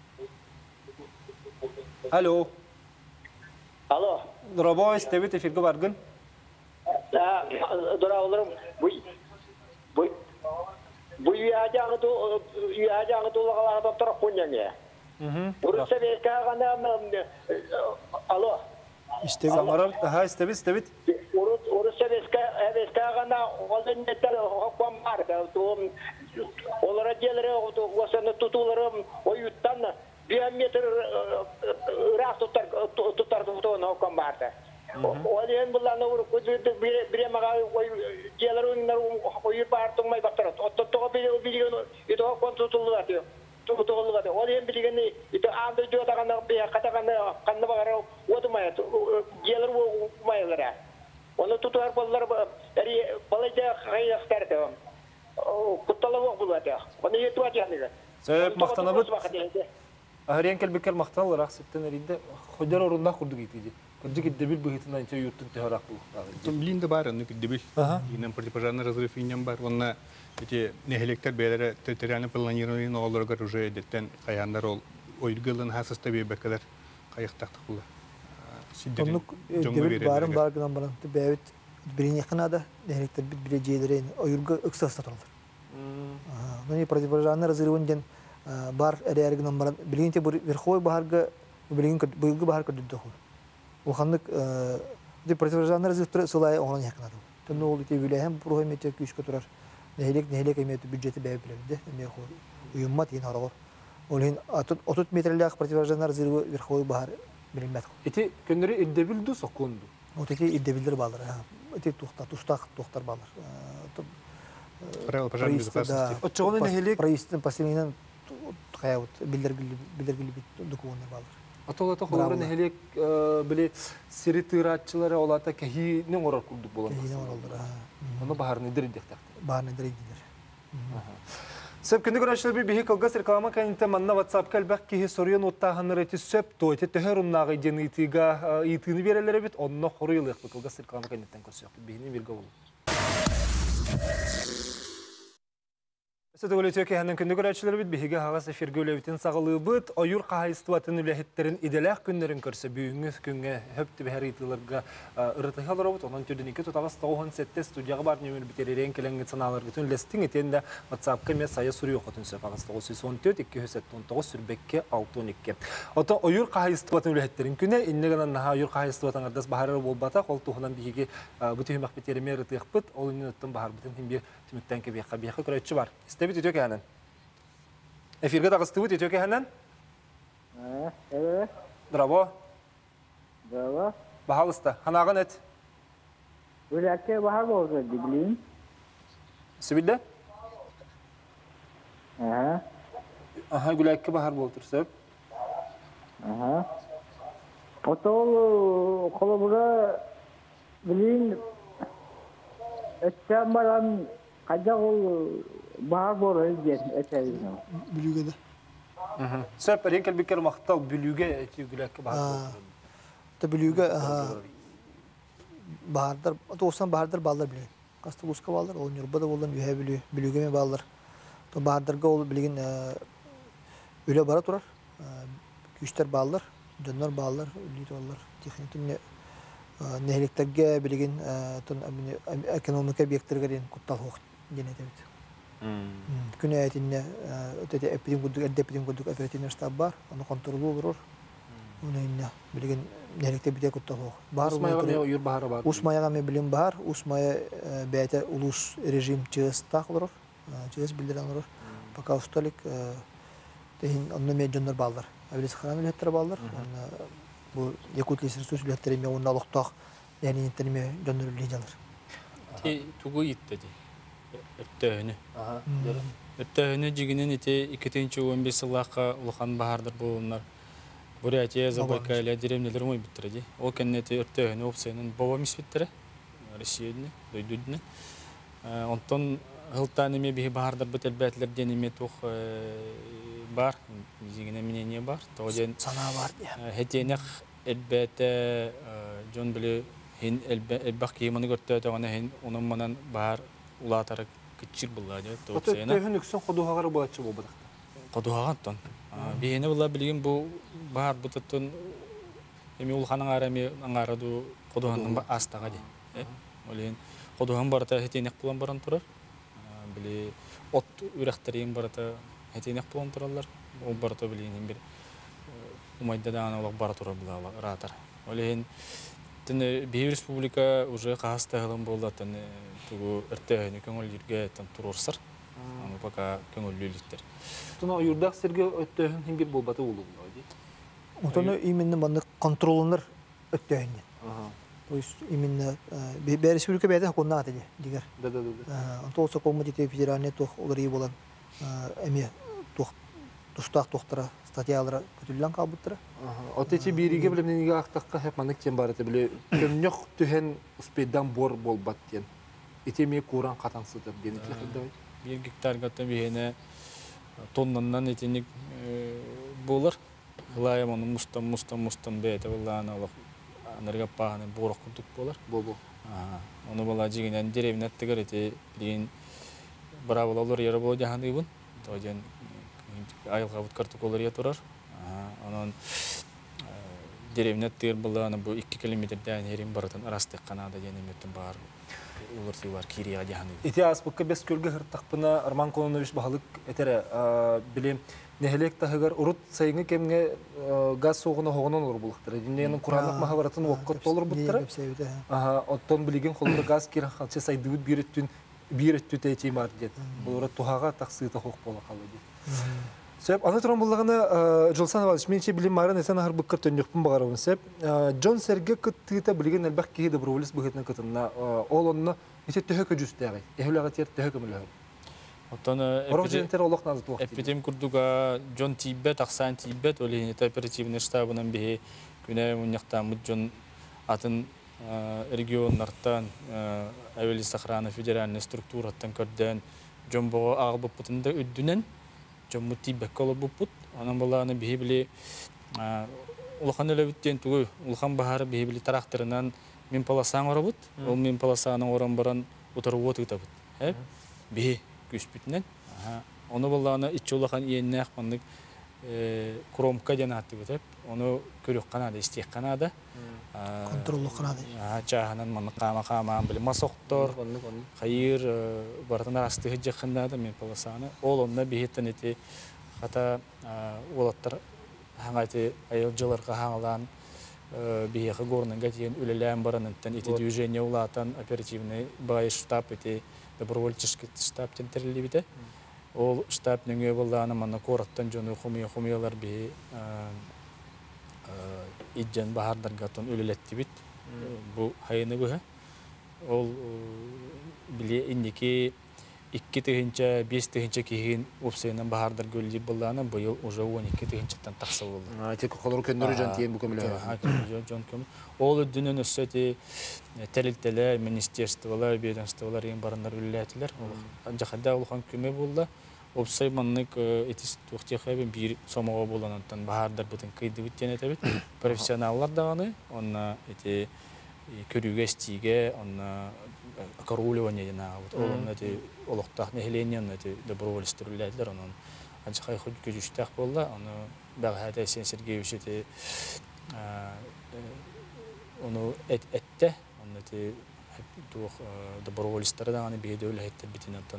Алло. Алло. Дробой истебит эфирге баргын. Дорауларым, буй яжаңы тулагалар доктор куньяне. Урысса бекагана алло. Самарал, истебит. Урысса бекагана олденеттер хоккомар то олар делере осаны тутуларым оюттан 1 метр раз тутар хоккомарда. Олен буланы ур көзүдө биремага делерүннөр ойып артыңмай бактырат. Оттого билген ито консультулат. Тутулат. Олен билгени ито анда жотаганы бия катаганы канды багара отумай. Делер майлара. Оны тутар балдар эри балайда кайяктарды. Кутталып булат. Оны етү атыгы. Сөп мактанабыт. Ahriyan kelbekler maqtal olarak sitten erinde hojar orunda kurduk itidi. Kırcık iddebil bu hitinden içe yurtun tehorak bu. Там блин бар, ну дебил. Инем противопожарный разрыв инем бар. Онна эти нехелектер белере территориальное планирование олоргар уже деттен каяндар ол ойгылын хасыста бекелер кайыктактык була. Tonluk devlet barın bargıdan baran. Beyvet birini yakınada nehrekler bit bileceğileri oyurga ıksasta turulur. Nani противопожарный разрывын бар эрергинен баран. Билгинте бу верховой баһарга билгин быйылгы баһар көдүдө. Улханлык противопожарный разрыв сылай оңан якынады. Тонны ол ите билеһем проемете күчкө турар. Нехелек эмети бюджети бәйб биледи. Эме хо уюммат ин харагор. Олин 30 метрлек противопожарный разрывы верховой баһар билинмет. Ити көндөрү иддебилду сокунду. Вот эти иддебилдер балдар. Эти тухтар балдар. Правила пожарной безопасности. Отчогону нехелек правительствен последнен каят билдергили документтер балдар. Атолата холорун нехелек биле сиритыратчылары олата кехинин орор курдук болот. Кехинин оролдор. Аны баһарны дирдектак. Баһарны дирдилер. Сөп күнді көрәшілер бі кылгас реклама кәнінті манна WhatsApp кәлбәк кейі сорыйын оттағаныр әті сөп тойты төхер ұннағы ден итіні берелері біт, онына қоры елық бі кылгас реклама кәнінттен көрсөк. Бейіне берге болу. Сөті өлі төке әнін күнді көрәшілер біт, бейге ғағас эфирге өлевітін сағылы бұд, ойыр қағайыстуатын үләхеттерін иделәқ күндерін көрсі, бүйіңі күнге хөпті бәр итыларға ұрытығалар обыт, онын түрден екі тұтағыз тауған сәтте студияға бар нөмір бітеререн келеңгі цаналарға түн ләстің етенді WhatsApp-қа мен сайы сұры оқытын сөп ағыз 914-279 сүрбекке 612. Ота ойыр қағайыстуатын үләхеттерін күні, иннегінен наға ойыр қағайыстуатын ардас бағарыр болбата, қол тұғынан бейге бұты хүмәқ бітереме ұрытық бұд, ол үнін өттін бағар бұтын хембе түміктен кебеққа көрәтші бар. Истебит ütök hemen. Efirge dağıstıvıt ütök hemen. Evet. Bravo. Bravo. Bahalısta. Hanağın et. Ülke bahar oldu bileyim. Sübide? Aha. Aha gülükke bahar boldur söp. Aha. Otol kolabura bileyim. Etçamaran kaca ol bahar bolur diye eterim. Bülüge de. Söp renkel biker maktal bülüge eti gülükke bahar boldur. Ta bülüge bahardır. Olsan bahardır ballar biliyor. Kastı uska ballar. O nürba da boldan ühe biliyor. Bülüge mi ballar. Ta bahardırga ol bilgin öyle bara turar. Güçler ballar. Dönler ballar. Lüt ollar. Teknikin nehliklerge bilgin ekonomik obyektlerge kuttal hoq genetebit. Күнә әйтинне өтәдә эпидем гудук, эпидем гудук оперативный штаб бар, аны контролу булыр. Уны инне билген нәлекте бите кутта хо. Бар Усмайга юр бахары бар. Усмайга ме билен бар, Усмая бәйте улус режим чыз тахлыр. Чыз билдерен булыр. Пока усталык тен анны меджоннар балдар. Әбилес ханам леттер балдар. Бу Якутия ресурс леттере ме онна лохтак, яни интерме жоннар лежалар. Тугу итте ди. Өттөһүнү. Өттөһүнү жигинен ите 2-15 сыллакка улхан бахардыр болунар. Бурятия, Забайкалье, деревнелер мой биттиреди. Ол кеннети өттөһүнү опсайнын боба мисбиттере. Россияны, дойдудны. Онтон хылтан эме бихи бахардар бит элбетлер денеме тух бар. Жигине мнение бар. Тооден сана бар. Хетенек элбете жон биле хин элбак кийманы көртө тагана хин онун манан бар улатары кичир булла деп тоопсайна. Өттөһүн үксөн кодугагар болачы болбадык. Кодугагаттан. Бийене булла билген бу бар бутутун эми улханың арами аңараду кодуганын астага ди. Олен кодуган барата хетенек булан баран турар. Били от үрәхтерин барата хетенек булан туралар. Ол барата билген бир умайда да аны бара турар булалар ратар. Олен Бейб республика уже қағастағылым болды атын тугу өрттөһүнү көңүл жүрге тан турурсар. Аны пока көңүл лүлүттер. Туна юрдак серге өттөһүн хим бир болбаты болду ди. Отону именно маны контролунар өттөһүн. То есть именно Бейб республика бәйдә хакунна аты дигәр. Да. Антол сокомитет федеральный тох олары болан эме тох тустак тохтара статьялары көтүлгән кабыттыра. Отечи бириге билемнеге актакка хеп манык тем бар биле көмнөк төһен успедан бор болбат кен. Этеме куран катансыдыр денетлек дебай. 1 гектар гата бихене тоннаннан этеник болар. Hılayım onu mustan beyte vallahi Allah anırga pahane borak kurduk bolar. Бобо. Onu vallahi jiginen derevnet tigareti bilin bravo olur yara bo jahandı bun. Tojen ayıl kabut kartuk olur ya turar. Onun derevnet tigar vallahi bu 2 kilometrden herim baratan arastık kanada jenemetin bar. Улырсы бар кирия жаһаны. Ити аспыкка бес көлгө хыртакпына Арман Кононович баһалык этере билем нехелек тахыгар урут сайыңы кемге газ соғуна хоғынан олар булыктыр. Диненин Куранлык махабаратын оқып толыр буттыр. Оттон билеген холлы газ кирен халчы сайдыбыт биреттү тейти мар дет. Булар тухага таксыта хок бола калды дет. Сеп аны туран буллагына Жолсан Иванович менче билим марын эсен ахыр быккыр төннөкпүн багарабын сеп Джон Серге кыттыта билген элбак ки доброволец быгытны кытына ол онны эте төһөкө жүстәгы. Эхлага тер төһөкө мөлө. Оттон Орожентер олох назыт вакыт. Эпидем курдуга Джон Тибет, Аксан Тибет, олени оперативный штабынан бихи күнә уньяктан Джон атын регионнардан әвели сохрана федеральный структураттан көрдөн Джомбо агып бутында үддүнен Джомбо Тибет колып бут. Анан баланы бихи били улхан элебиттен тугу улхан бахары бихи били тарактырынан мен паласаң орабыт. Ол мен паласаның оран баран утарып отытабыт. Бихи күспүтнен. Оны баланы ичулахан иеннәк мандык кромка жанаты бит. Оны көрөк канада, истек канада. Контроллы канада. Чаханан маны кама били масоктор. Хайыр бартына расты хҗахында мен паласаны. Ол онна бихеттен эти хата улаттар хангайты айыл жыларга хаңалан бихе горнага тиен үлеләм баранынтан эти движение улатан оперативный бай штаб эти добровольческий штаб тентерли бите. Ол штаб неңе булданы мана кораттан жону хумиялар би иҗен баһардарга тон үлелетти бит. Бу хайны бу. Ол биле индики 2 тыгынча 5 тыгынча кийин опсайнан баһардар гөлли булданы быел уже 12 тыгынчаттан таксы булды. Тек колор көндөрү жан тиен бу көмөлө. Жон көмөл. Ол дүнөн өссөти телилтелер, министерстволар, ведомстволар ен барандар үлләтилер. Ол жахада улхан көмө булды. Опсай маннык этис тухтехебин бир сомого булгандан баһардар бутын кыйды биттен этебит. Профессионаллар даганы, онна эти көрүгө стиге, онна корулевание на вот он эти олохтах нехлениен эти добровольцы үлләтилер. Онан анча хой көжүштак булды. Аны Багата Сергеевич эти onu ette, onu te tuh добровольцтар да аны бейде үләйттер битинаттан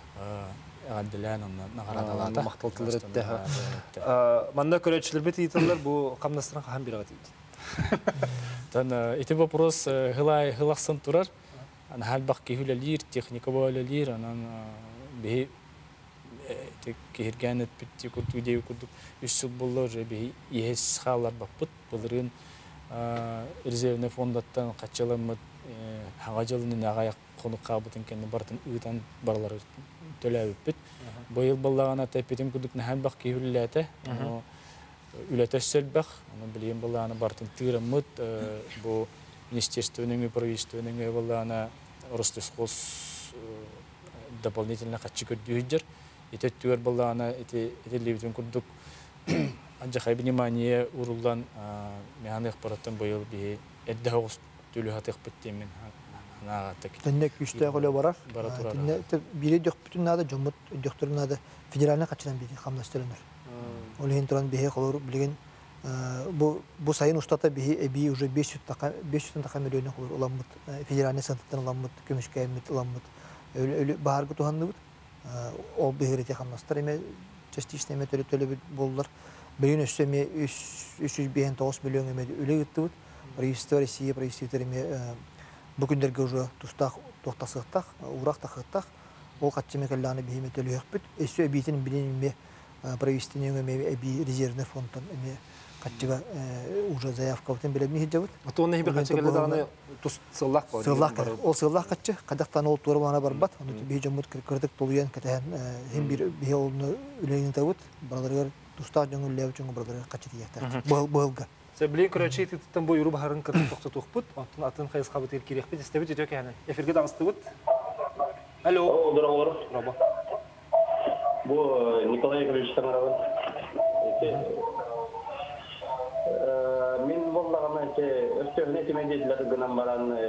гадилан оны наградалата. Макталтылар этте. Манда көрөчүлөр бит итерлер бу камнастыран хан бират ит. Тан эти вопрос хылаксын турар. Аны халбак кехүлелир, техника болелир, анан бе тек кергәнет битти куртудей курдук 3 жыл болду же бе ес халар баппыт булырын резервный фондаттан качаламыт хагажылын агаяк конук кабытын кенде бартын ыйтан барлар төлөбүп бит. Быйыл баллагана тепетим курдук халбак кехүлелете. Үләтәсселбәх, аны билем баллагана бартын тырамыт бу министерственный правительственный баллагана Ростехоз дополнительно качы көрдүҗер. Эти төр баллагана эти левитен курдук анжа внимание урулдан механик параттан быйыл би эддагыс төлү хатык биттемен ана так. Теннек күчтә голы барар. Теннек бире дök бүтүн нада жомут дöктөр нада федеральный качынан бири камлаштырыныр. Ол хинтран бихе колор билген bu sayın ustata bir уже 500 taka milyonu olur olamıt federal sanattan olamıt kömüşkaymet olamıt öyle bahar gutuhandı o behirete hamnastar eme çeşitli metot öyle bollar bir üstüme 309 milyon eme öyle gitti Rossiya Rossiya bu günlerge уже tustaq toxtasıqtaq uraq taqıqtaq o qaççı mekallarını bihimet öyle yoxbut eşe bitin bilinme правительственный eme резервный фондтан eme Качыга уже заявка утен билебни хиҗабыт. Атоны хибе качыга даганы тус сыллак бар. Сыллак. Ол сыллак качы кадактан ол туры бана барбат. Аны бе җомут кырдык толуян кетен һәм бир бе олны үлеген табыт. Бардылар туста җоңгыллап җоңгы бардылар качы диятер. Булга. Сәбле көрәче титтен бу юру баһарын кырдык токты тукпут. Атын хайс кабыт ел кирәк бит. Истебит җөк яны. Эфиргә дагыстыбыт. Алло. Здорово. Бу Николай Егорович Тарнаган. Östövne temeliler gınan baran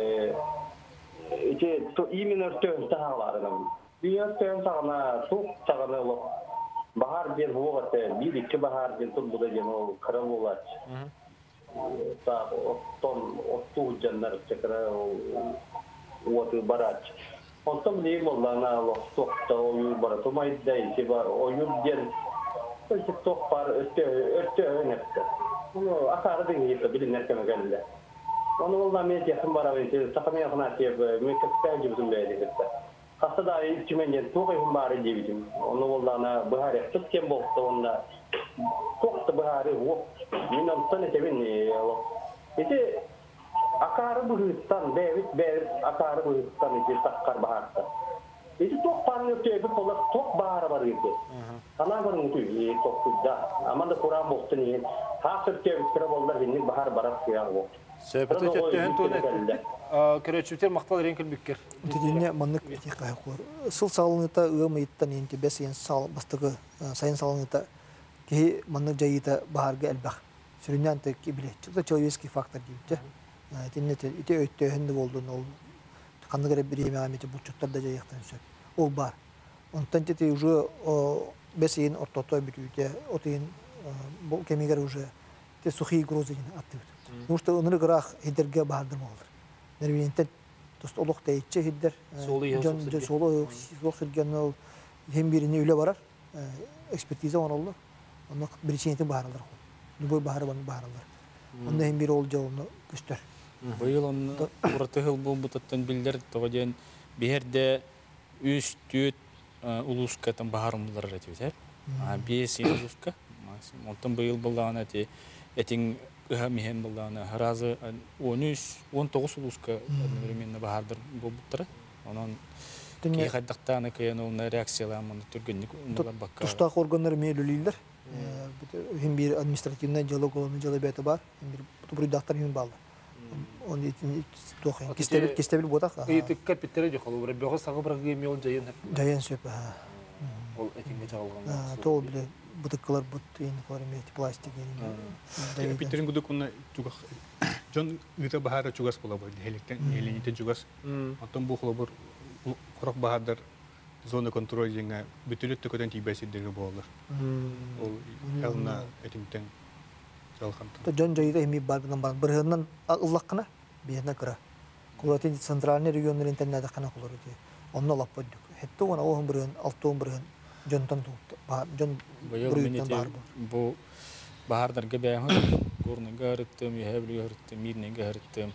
именно östövne sağlarım. Bir östövne sağına çok sağına bahar bir hava bir iki bahar bir tur burada gene karam olar. Ta ton otu jannar çekara o barat. Ondan bir mollana çok da oyun barat. O mayda ki var oyun gen. Çok par östövne. Bunu akarı dinleyip bilinler keme geldi. Onu oldan meclis yakın baramayınca takımı yakın atıyıp mektekteki bizim böyle. Hasta da içimden çok iyi bari diyeceğim. Onu oldan bahar tutken bokta onda çok da bahar o. Minam sana tebin İşte akarı bu hırstan David akarı bu hırstan için takkar baharda. İşte çok parlıyor ki bu kola çok bahar var işte. Ana barın tuyu çok da. Ama da Kur'an bokta niye? Hasır ki krabollar binlik bahar barak ya o. Söhbeti çöttüğün tuğnet. Köröçüter maqtal renkil bükker. Tedinne manlık yıkay kur. Sıl sağlığında ığmayıttan enti besiyen bastığı sayın sağlığında ki manlık jayita baharga elbaq. Süründen tek bile. Çıkta çoğuyeski faktör deyip. Tedinne ite öttü hende olduğunu ol. Kanlı göre bir yemeği ameti bulçuklar da jayıqtan söp. Ol bar. Ondan teti уже besiyen ortotoy bütüyde otin bu kemiger уже te suhi grozin attı. Мушта оныры грах хидерге бардым olur. Нервинтен тост олук тейче хидер. Жон соло сок сürgen ol hem birini öyle barar. Ekspertize var oldu. Onu birinci baharlar. Любой bahar var baharlar. Onda hem biri olacağı onu göster. Bu yıl onu orta yıl bu butattan bildir toğadan bir yerde üstüt uluskatan baharımlar üretiyor. Bir sin uluska. Ondan bu yıl bulana etin Mihen bulana harazı 13-19 uluska одновременно bahardır bu buttara. Onun ki haddaqtana kayan onun reaksiyalarını türgünlük onlara bakar. Tustaq organları meylülüler. Hem bir administratifne diyalog olan jalabeti var. Hem bir bu dahtar hem bağlı. Onun için toxin. Kestebil bodak. Etik kapitere jo xalı bir beğe sağı bırak gemiyon jayan hep. Jayan söp. Ol etinge çağılgan. Tol bile butıklar butuyun format plastik yani. Peterin guduk ona juga John gita bahara jugas pola bor helikten helinite jugas. Atom bu xolobor korok bahadar zona kontrol jenga bütülüt tököten tibesi derge bolar. Ol yalna etimten çalxan. To John jayda hemi bardan bar birhından ıllaqına biyana kıra. Kulatin sentralne regionların tenne dakana kulur diye. Onunla lapoduk. Hatta ona o birhın altı birhın Jon'tan tuttu. Jon bu baharlar gibi kurnu garıttım, yehebli garıttım, mirne garıttım.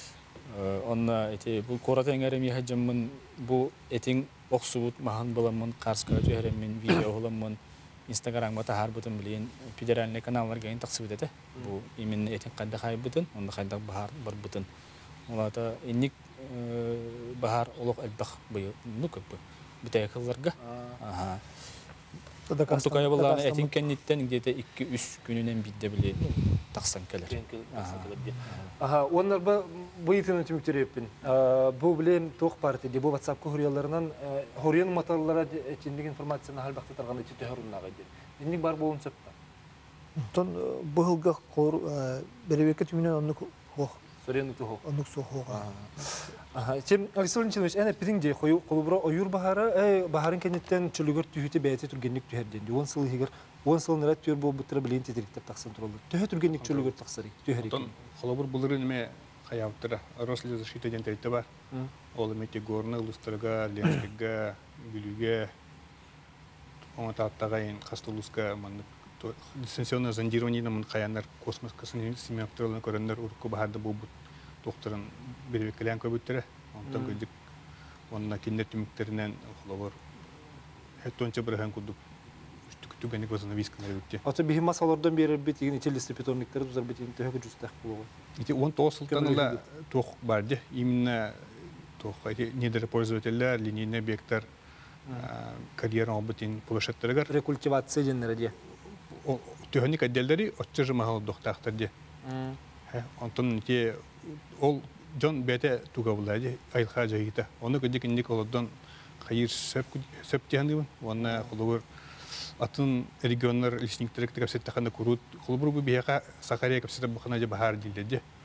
Onna eti bu koraten garım yehecamın bu etin oksubut mahan bulamın karska ceheremin video olamın Instagram'da tahar butun bilen federal kanallar gayin taksib edete. Bu imin etin kadda hay butun, onda kadda bahar bar butun. Olata innik bahar oluk elbaq bu nukub. Bitaya kıllarga. Aha. Onto kaya bulan etin kenitten где-то 2-3 gününden bidde bile taksan keler. Aha, onlar bu yitinin tümüktürüyüpün. Bu bilen toq partide, bu WhatsApp kuhuriyalarından huriyanın matallara içindik informasyonu hal bakta tarğanda içi töhürünna gaydi. İndik bar boğun söpta. Ton bu hılga kor bereveke tümünen onu hoq. Soruyanlıklı hoq. Onu soq hoq. Aha, şimdi Alexander Çinmiş, ene pirince koyu kolubra oyur baharı, baharın kendinden çölügür tühütü beyeti türgenlik tüherdendi. 10 sıl higer, 10 sıl nere tüher bu butra bilen tedirikler taksan turulur. Tühe türgenlik çölügür taksarı, tüherik. Ton xolobor bulurun me hayavtıra. Rosli защита ден терите бар. Ол мете горны лустырга, ленстига, бүлүгө. Ома таттагайын кастулуска ман дистанционное зондирование ман каяндар космоскасын семиаптралны көрөндөр урку баһарды бу doktorun bir kelen köbüttüre. Ondan gördük. Onunla kinnet tümükterinden xolobor. Hettonça bırakan kuduk. Tügenik bazına viskanları bitti. Ata bihi masalardan beri bitigin içilisi pitornikleri tuzar bitigin töhük cüstah buluğu. İti 10 султанла тоқ барды. Именно тоқ недер пользовательler, линейный объекттер карьера обытын площадьтарыгар. Рекультивация женлері де. Төхөнік отделдері отчы жымағалы доқтақтар де. Ondan ki ol John bete tugavladı ayılha jayita. Onu gördük indik oladdan hayır söp diyendim. Ona kolubur atın regionlar ilişkileri kapsette kanı kurut. Kolubur bu biyaka Sakarya kapsette bakana bahar dildi.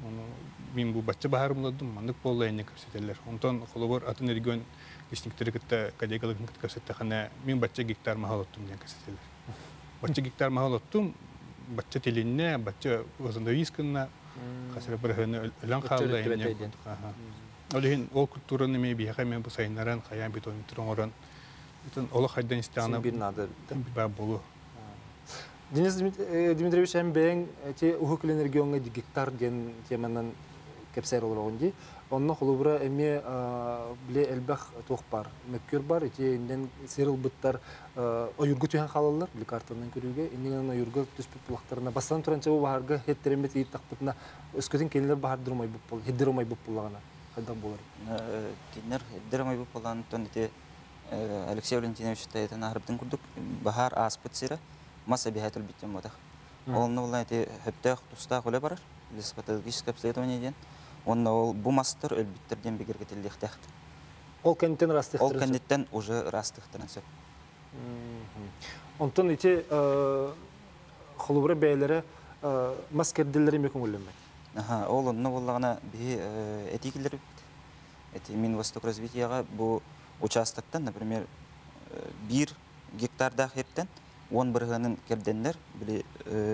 Мен бұл бачча бахар буладым, мандык болла эне көрсөтөлөр. Онтон холобор атын регион лесниктери кытта кадегалык көрсөттө хана мен бачча гектар махалоттум деген көрсөтөлөр. Бачча гектар махалоттум, бачча телинне, бачча озондовисканна касыр бирханы өлөн калды эне. Олehen ол культураны ме бияка мен бу сайнаран каян битон троңоран. Битон оло хайдан истана bir nadir. Ба болу. Денис Дмитриевич бен те ухук энергионга гектар ген теманан кепсер олоргонди. Онно холубра эме биле элбах тох бар. Меккер бар эти инден серил буттар оюргу түйен халалар биле картандан көрүүгө инден оюргу түспүт булактарына бастан туранча бу баарга хеттеремет ийт такпытына өскөтүн келилер баар дурмай буп бол, хеддермай буп боллагана. Кайдан болар? Кинер хеддермай буп болган тонде Алексей Валентинович тайтан арбтын курдук бахар аспытсыра масса бихатыл биттем бодах. Олны булай те хептах туста коле барар. Лесопатологическое обследование ден. Он бу мастер элбиттерден бигерге телдехтахт. Ол кенттен растыктыр. Ол кенттен уже растыктырын сөп. Онтон ите холубра бейлери маскердилери мекөн өлөмөт. Аха, ол онны буллагана би этикилер бит. Эти Минвосток развитияга бу участоктан, например, 1 гектарда хептен 10 бирганын кердендер били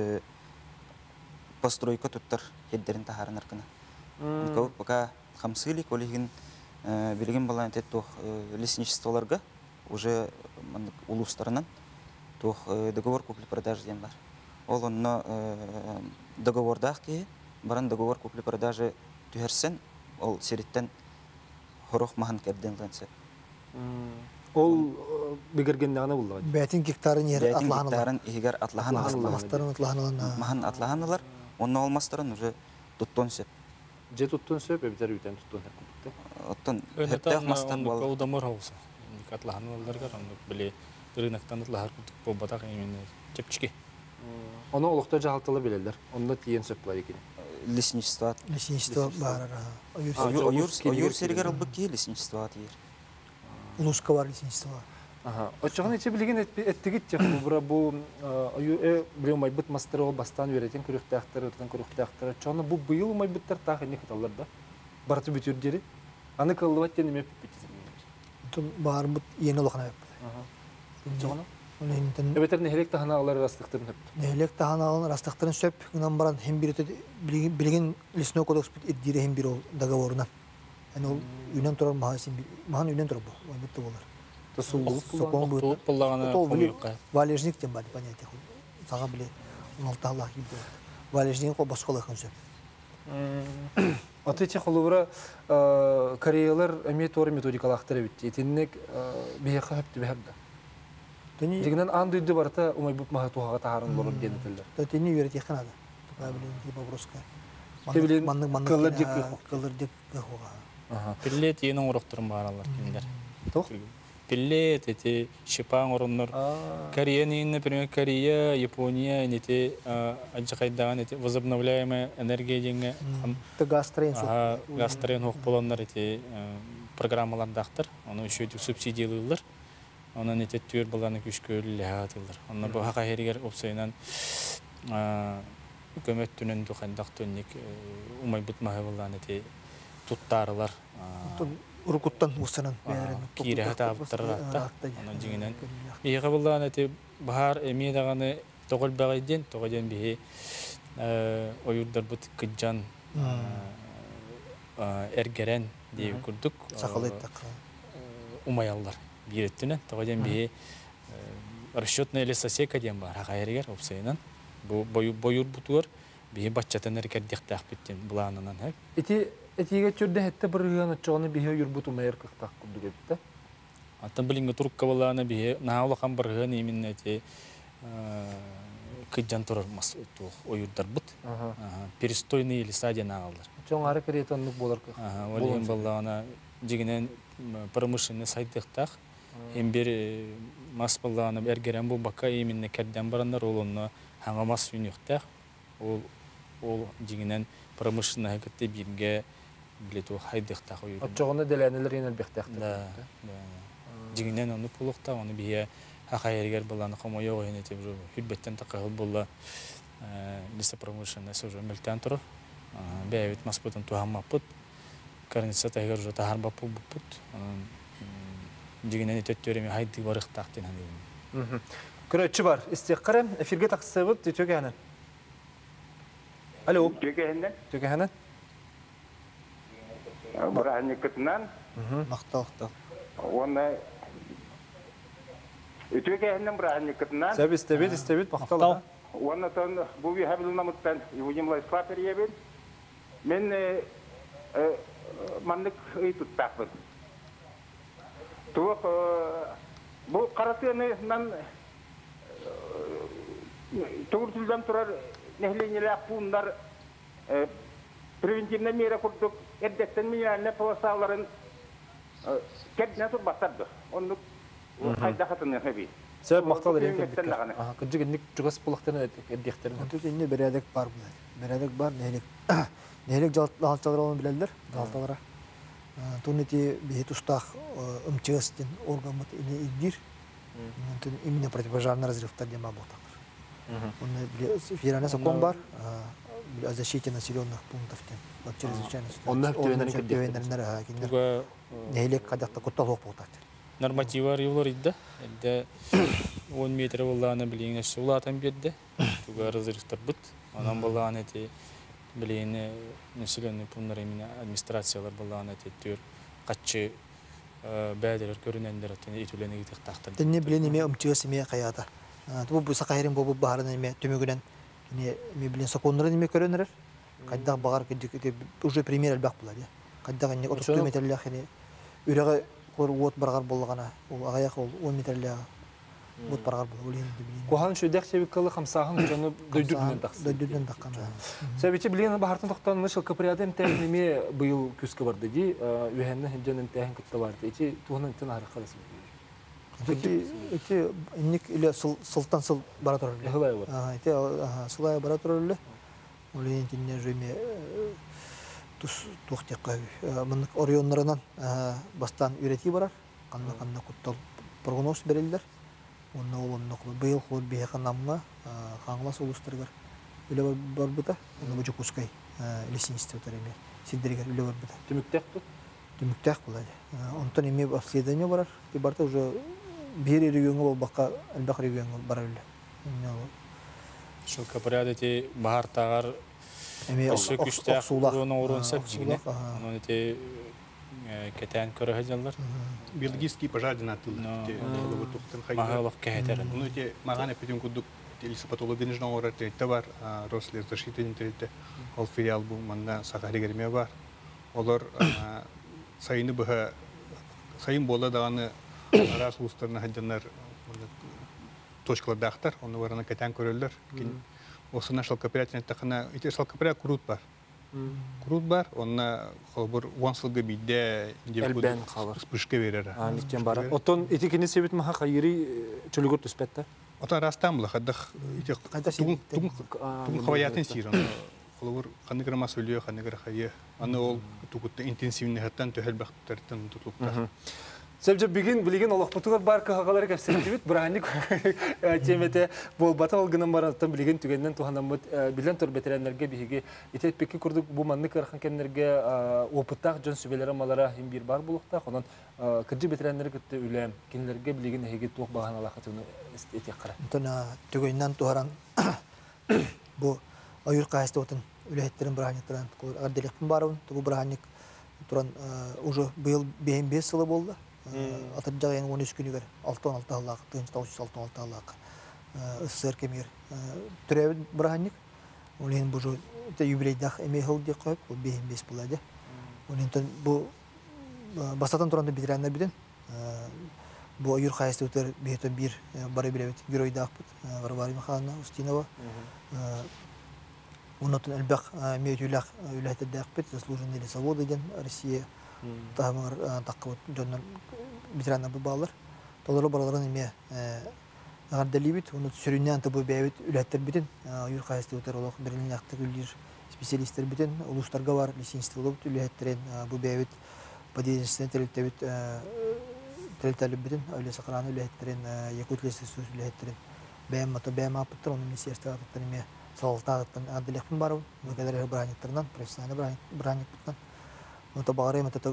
постройка туттар хеддерин тахарынар кына. Кау пока хамсыли колигин билген балан тох лесничестволарга уже улустарынан тох договор купли-продажи ден бар. Ол онно договордах ки баран договор купли-продажи түһәрсен ол сериттен хорох махан керденләнсә. Ол бигергеннәгенә булды. Бәтин гектарын йәре атлаһанлар. Гектарын игәр атлаһанлар. Махан атлаһанлар. Онны алмастырын уже туттон сөп. Же туттон сөп, битер үтен туттон сөп. Оттон хәттә мастар бол. Ол дамыр хауса. Атлаһанларга биле рыноктан атлаһар бу батак именно чепчики. Оны олукта жалтылы билелер. Онда тиен сөп бар екен. Лесничество бар. Оюр сергер албыки лесничество тиер. Улуска бар лесничество. Ага. Очогон эче билген эттигит жак бу биле майбыт мастер ол бастан үйрөтен күрүктактар. Чоны бу быйыл майбыттар тагы не кыталар да. Барты бүтүр жери. Аны кылдыбат тен эме битти. Бар бут ени олохна. Ага. Чоны Эбетер нехелек таханалар растыктырын хөп. Нехелек таханалар растыктырын сөп, гынан баран хем бирете билген лесной кодекс бит идире хем бир договоруна. Аны ол үйнен турар махасин махан үйнен турар бу. Ойбутта болар. Тосулуп боллагана койукка. Валежник тем бар понятие. Сага биле 16 Аллах килди. Валежник ко баскола хан сөп. Атычы холубра кореялар метор методикалактыр бит. Этиннек бияка хөптү бехабда. Дегенен андыйды барта умай буп маха тухага тахарын болор денетелер. Тени үйрөтө канада. Проблем типа броска. Кылыр деп хога. Ага. Пиллет енің ұрықтырын баралар кемдер. Пиллет, эти шипаң ұрынлар. Кореяның, например, Корея, Япония, эти аджақайдаған, эти возобновляемая энергия денге. Гастрен хоқ боланлар, эти программалардақтыр. Оны үші өтіп субсидиялылар. Онан эти түйір боланы күшкөлі ләғатылар. Онна бұл хақа херігер опсайынан көмет түнін дұқандақ түннік умай бұтмағы болан эти туттарылар. Уркуттан усанан. Кире хата бұттарыратта. Онан жеңінен. Иеға болан эти бағар әме дағаны тоғыл бағайден, тоғайден бейі ойырдар бұт күджан әргерен дейі күрдік. Сақалайттақ. Умаялар. Биретинен тоғайден бейі расчетная лесосека ден бар. Хақайыргер опсайынан. Бойыр бұтуар бейі батчатан әркердектақ біттен бұланынан. Этиге түрде хетте бір ғана чоғаны бейі юрбуту мәйір қықтақ күрді кетті. Аттан білінгі тұрыққа болағына бейі нағылақан бір ғана емін әте күджан тұрар ойырдар бұт. Перестойный леса ден ағалдар. Чоң ары кіретонлық болар қық. Олеген болағына жегінен промышленный сайттықтақ. Ембер мас болағына әргерен бұл баққа емінне кәрден барандар ол онына хаңа мас үйнектақ. Ол жегінен промышленный әкетті бірге білету хайдықтақ ойыр. Отчоғыны дәләнелер енел бәқтәқті. Жегінен оны пұлықта, оны бейе хақай әргер болағына қомайы ойын етеп жүр. Хүлбеттен тақығыл болла лесопромышленный сөжі мүлттен тұрыр. бәйбит маспытын туһаммаппыт. Карница тайгар уже тахарбаппы буппут. Дигенен төттөрөмө хайды барыктактын ханын. Көрөтчү бар. Истеккарем эфирге таксыбыт төтөгөнөн. Алло. Төтөгөнөн. Бұрағынекітінен. Мақтал. Оны үтөкәһеннен бұрағынекітінен. Стебет, мақтал. Оны тон бұвы хабылынамыттан Владимир Слапер ебін. Мен мандық үй тұттақпын. Туық бұл қаратығынан тұғыр түлден тұрар нәхленелі ақпуындар превентивный мера курдук эддеттен минеральный полосаларын кәдіне тұр бастарды. Оны қайда қатының әбей. Сәбіп мақтал әрен кәддік. Күджігіндік жүгас бұлақтарын әддектерін. Өтінде бірәдік бар бұлай. Бірәдік бар, нәйлік жалталар олын білелдер, жалталара. Тұнеті бейт ұстақ ұмчығыстен органмат ине иддир. Именно противопожарный разрывтар дема бұлтақыр. Оны федеральный закон бар, о защите населенных пунктов вот чрезвычайно нелек кадакта кутталок болтактыр. Нормативар юлар идде. Эдде 10 метр болланы билиңе сулатан берди. Туга разрывтар бит. Анан болланы эти билиңе населенный пункттар именно администрациялар болланы эти төр каччы бәдерлер көрүнендер этүлене тактактыр. Тенне билиңе умчыгыс эме каята. Бу сакайрын бу баарын эме төмөгүнөн ми билен закондарын эме көрөнөр. Кайда багар кедик уже пример албак булады. Кайда не 30 метрлер хене үрөгө вот баргар болгана. Ул агаяк ул 10 метрлер вот баргар булды. Кохан шөдек себеккалы хамсахан жону дөйдүдүнөн таксы. Дөйдүдүнөн таккан. Себети билен бахартын токтон нышыл каприадем техниме быйыл күскө барды ди. Үһенне хинженен техник кытта барды. Эти туһунан тын арык каласы. Эти ник или султан сул баратор. Эти сулай баратор. Улин тинне жеме тухтекка мен орионнарынан бастан үйрети барар. Канна куттал прогноз берилдер. Онны быйыл хол бияка намга хаңлас улустыргар. Үле бар бута. Оны бу кускай лесинистер тереме. Сиддиргер үле бар бута. Түмүктектү. Түмүктек булады. Онтон эме обследование барар. Ти барта уже бир регионга болбакка албак регионга барар үле. Шул каприадети бахартагар өсө күчтө урун сапчигине. Аны эти кетен көрөһөжалар. Биологический пожарный атылды. Махалов кәһәтер. Ну те магане петен кудук телесапатология нежно орате товар рослер защиты интернете. Ол филиал бу манда сахаригерме бар. Олар сайыны баха сайын бола даганы арас улустарына хаҗаннар точкалардактар, оны барына кетен көрөлдөр. Осына шал кооперативне тахана, ите шал кооператив курут бар. Курут бар, онна холбур вансылгы бидде элбен калыр. Спышка берер. Никтен бар. Отон этикини себет маха кайри чөлөгөр түспеттер. Отон растам була хадах ите тум хаваятын сиран. Холбур кандыгыр масөлү, кандыгыр хае. Аны ол тугутта интенсивный хаттан төһөл бактыртын тутлуктар. Себеп билген олоқпутугар бар кагалар кепсетибит браник темете болбата олгынан бараттан билген түгенден туханамыт билен тор ветеринарге биге итет пеки курдук бу манны кархан кеннерге опыттак жон сүбелер малара хим бир бар булукта онон кыржы ветеринар кытты үлем кеннерге билген хеге тук баган алакатыны эти кара. Тона түгенден тухаран бу аюр кайстотун үлеттерин браниктан арделикпин барын тугу браник туран уже быйыл 5 жылы болду. Атыржагын 13 күнүгөр 6-16 алак, 6-16 алак. СССР кемер төрөбү браник. Олен бу юбилейдах эмехил деп коюп, 5 булады. Олен бу басатан туранда битирәннәр биден. Бу аюр хайсты өтөр бетен бир бары билебит. Геройдак бут. Варвара Михайловна Устинова. Унотун элбак мейтүлак үләтәдәк бит. Заслуженный заводы ден Россия. Тамар таккыт жоннор битирәннәр бу балалар. Толору балаларын эме Ардалибит, он сүрүннән табы бәйбит үләттер битен, аюр хайсты өтөр олох берилен якты күлдер специалисттер битен, улустарга бар лисинство булып үләттерен бу бәйбит подъезден телтебит телтелеп битен, өле сакраны үләттерен, якут лесте сүз үләттерен. Бәйм мата бәйм апыттыр, оны министерство аттырме салалтағыттан әділікпін бару, өкелері бранниктарынан, профессиональный бранниктарынан. Оны бағарайым өтті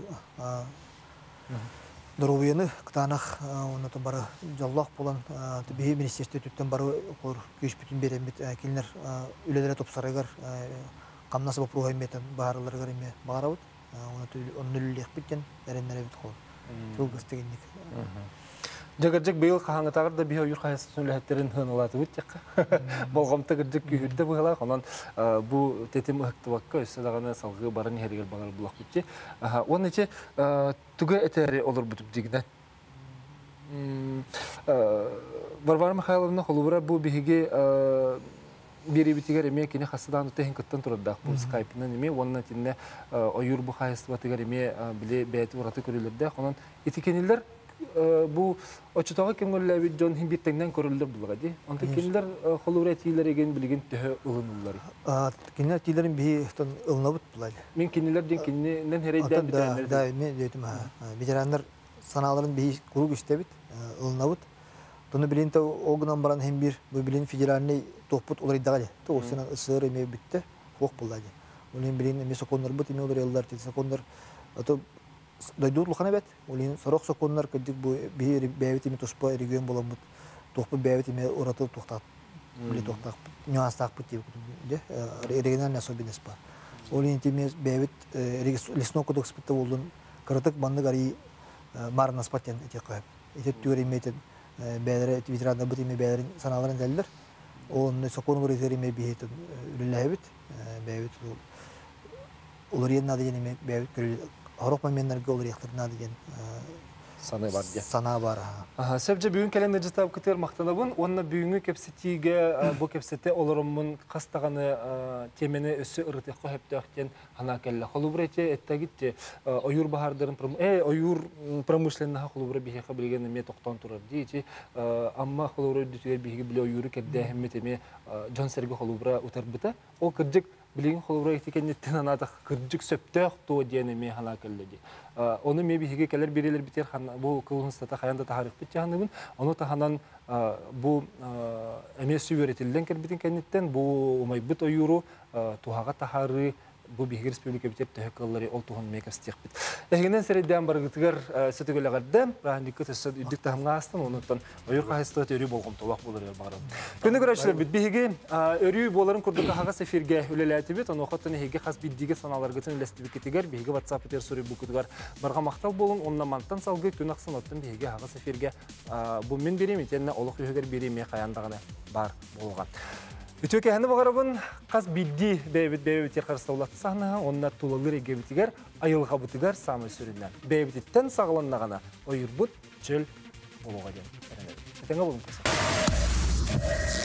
Дұрубияны қытанақ, оны бары жаллақ болан, бейі министерстве түттен бары қор күйіш бүтін беремет, келінер үлелері топсарығар, қамнасы боп руғайметін бағарыларығар еме бағарауыд, оны үлілек біткен, әренлері біт қол. Бұл қыстығынник. Жагыржык быйыл қағаңытағыр да бейі ойыр қайсы сүнләхеттерін ғыналаты өттек. Болғамты гыржык күйірді бұғылақ, онан бұл тетім ұқты баққа өсі дағаны салғы барын әрігер бағар бұлақ бүтте. Оның ете түгі әтәрі олар бұтып дегінен. Варвара Михайловна қолыбыра бұл бейге бері бітігер еме кені қасыдан ұттайын күттен тұрдақ бұл скайпынан еме, оның әтінне ойыр бұл қайсы батығар еме біле бәйті ұраты көрілерді. Онан етікенелер bu açıtağı kimlerle bir John Himbit'ten körüldür bulgadı. Anta kimler холуре тилер еген билген төһө ылынылар. Кинер тилерин би тон ылынабыт булай. Мен кинелерден киннен hereyden битәрләр. Да, мен дейтим ha. Ветераннар саналарын би курук истебит, ылынабыт. Тоны билен та огынан баран hem bir bu билен федеральный топут олар идагы. Тоосынан ысыр эме битте, хок булды. Улен билен эме соконнар бит эме олар еллар тил соконнар. Ато дойдут лухана бет. Улен сорок соконнар кедик бу би бәвит эме тоспа регион болам бут. Топу бәвит эме оратып токтат. Биле токтак. Нюанстак бит де. Региональный особенность бар. Улен теме бәвит лесной кодекс бит болдун. Кыртык банды гари марнас патен эте кайып. Эте түреметен бәдәре ветерандар бит эме бәдәрен саналарын дәлдер. Оны сокон гөрезериме бихетен үлләбит. Бәвит улар янда дигән бәвит көрүл. Арык моментларга улар яктырына дигән саны бар. Сана бар. Себҗе бүгүн кәләндә җитап китер мактанабын. Онны бүгүнге кепсетиге бу кепсете оларымын кастаганы темене өсө ырыты кыйптактан ана келле. Холубрете эттегитте оюр бахардырын оюр промышленный холубре бихе билген ме токтон турар дийти. Амма холубре дүтүгә биге биле оюры кәдә хәмметеме Джон Серге холубра утарбыта. О кырҗык билген холубре итекеннеттен анада кырҗык сөптөк то дигәнеме ана келле ди. Onu mebihiге келер берелер битер bu kılınstata hayanda tarih bitcanının onu tahanan bu emesi öğretilden kerbitin kennetten bu umaybıt oyuru tuhaga taharı bu bihir respublika bitir tehkalları oltuğun mekastik bit. Ehgenden seriden bargıtgar setügelegardan rahandikat esed üdük tahmgastan onundan oyur kahistata örü bolğum tolaq bolur barım. Köne görüşler bit bihige örü boların kurduka haga sefirge ülelati bit onu xatını hege xas biddige sanalargıtın lestibiketiger bihige WhatsApp ter soru bu kutgar barga maqtal bolun ondan mantan salgı tünaqsan ottan bihige haga sefirge bu men berem etenne oluq yöger berem qayandagına bar bolğan. Ütüke hende bagarabın qas biddi bebit qarstawlatı sahna onna tululur egebitiger ayılga butigar samı sürünler. Bebititten sağlanagana oyurbut çöl boluğa gen. Etenge bolun.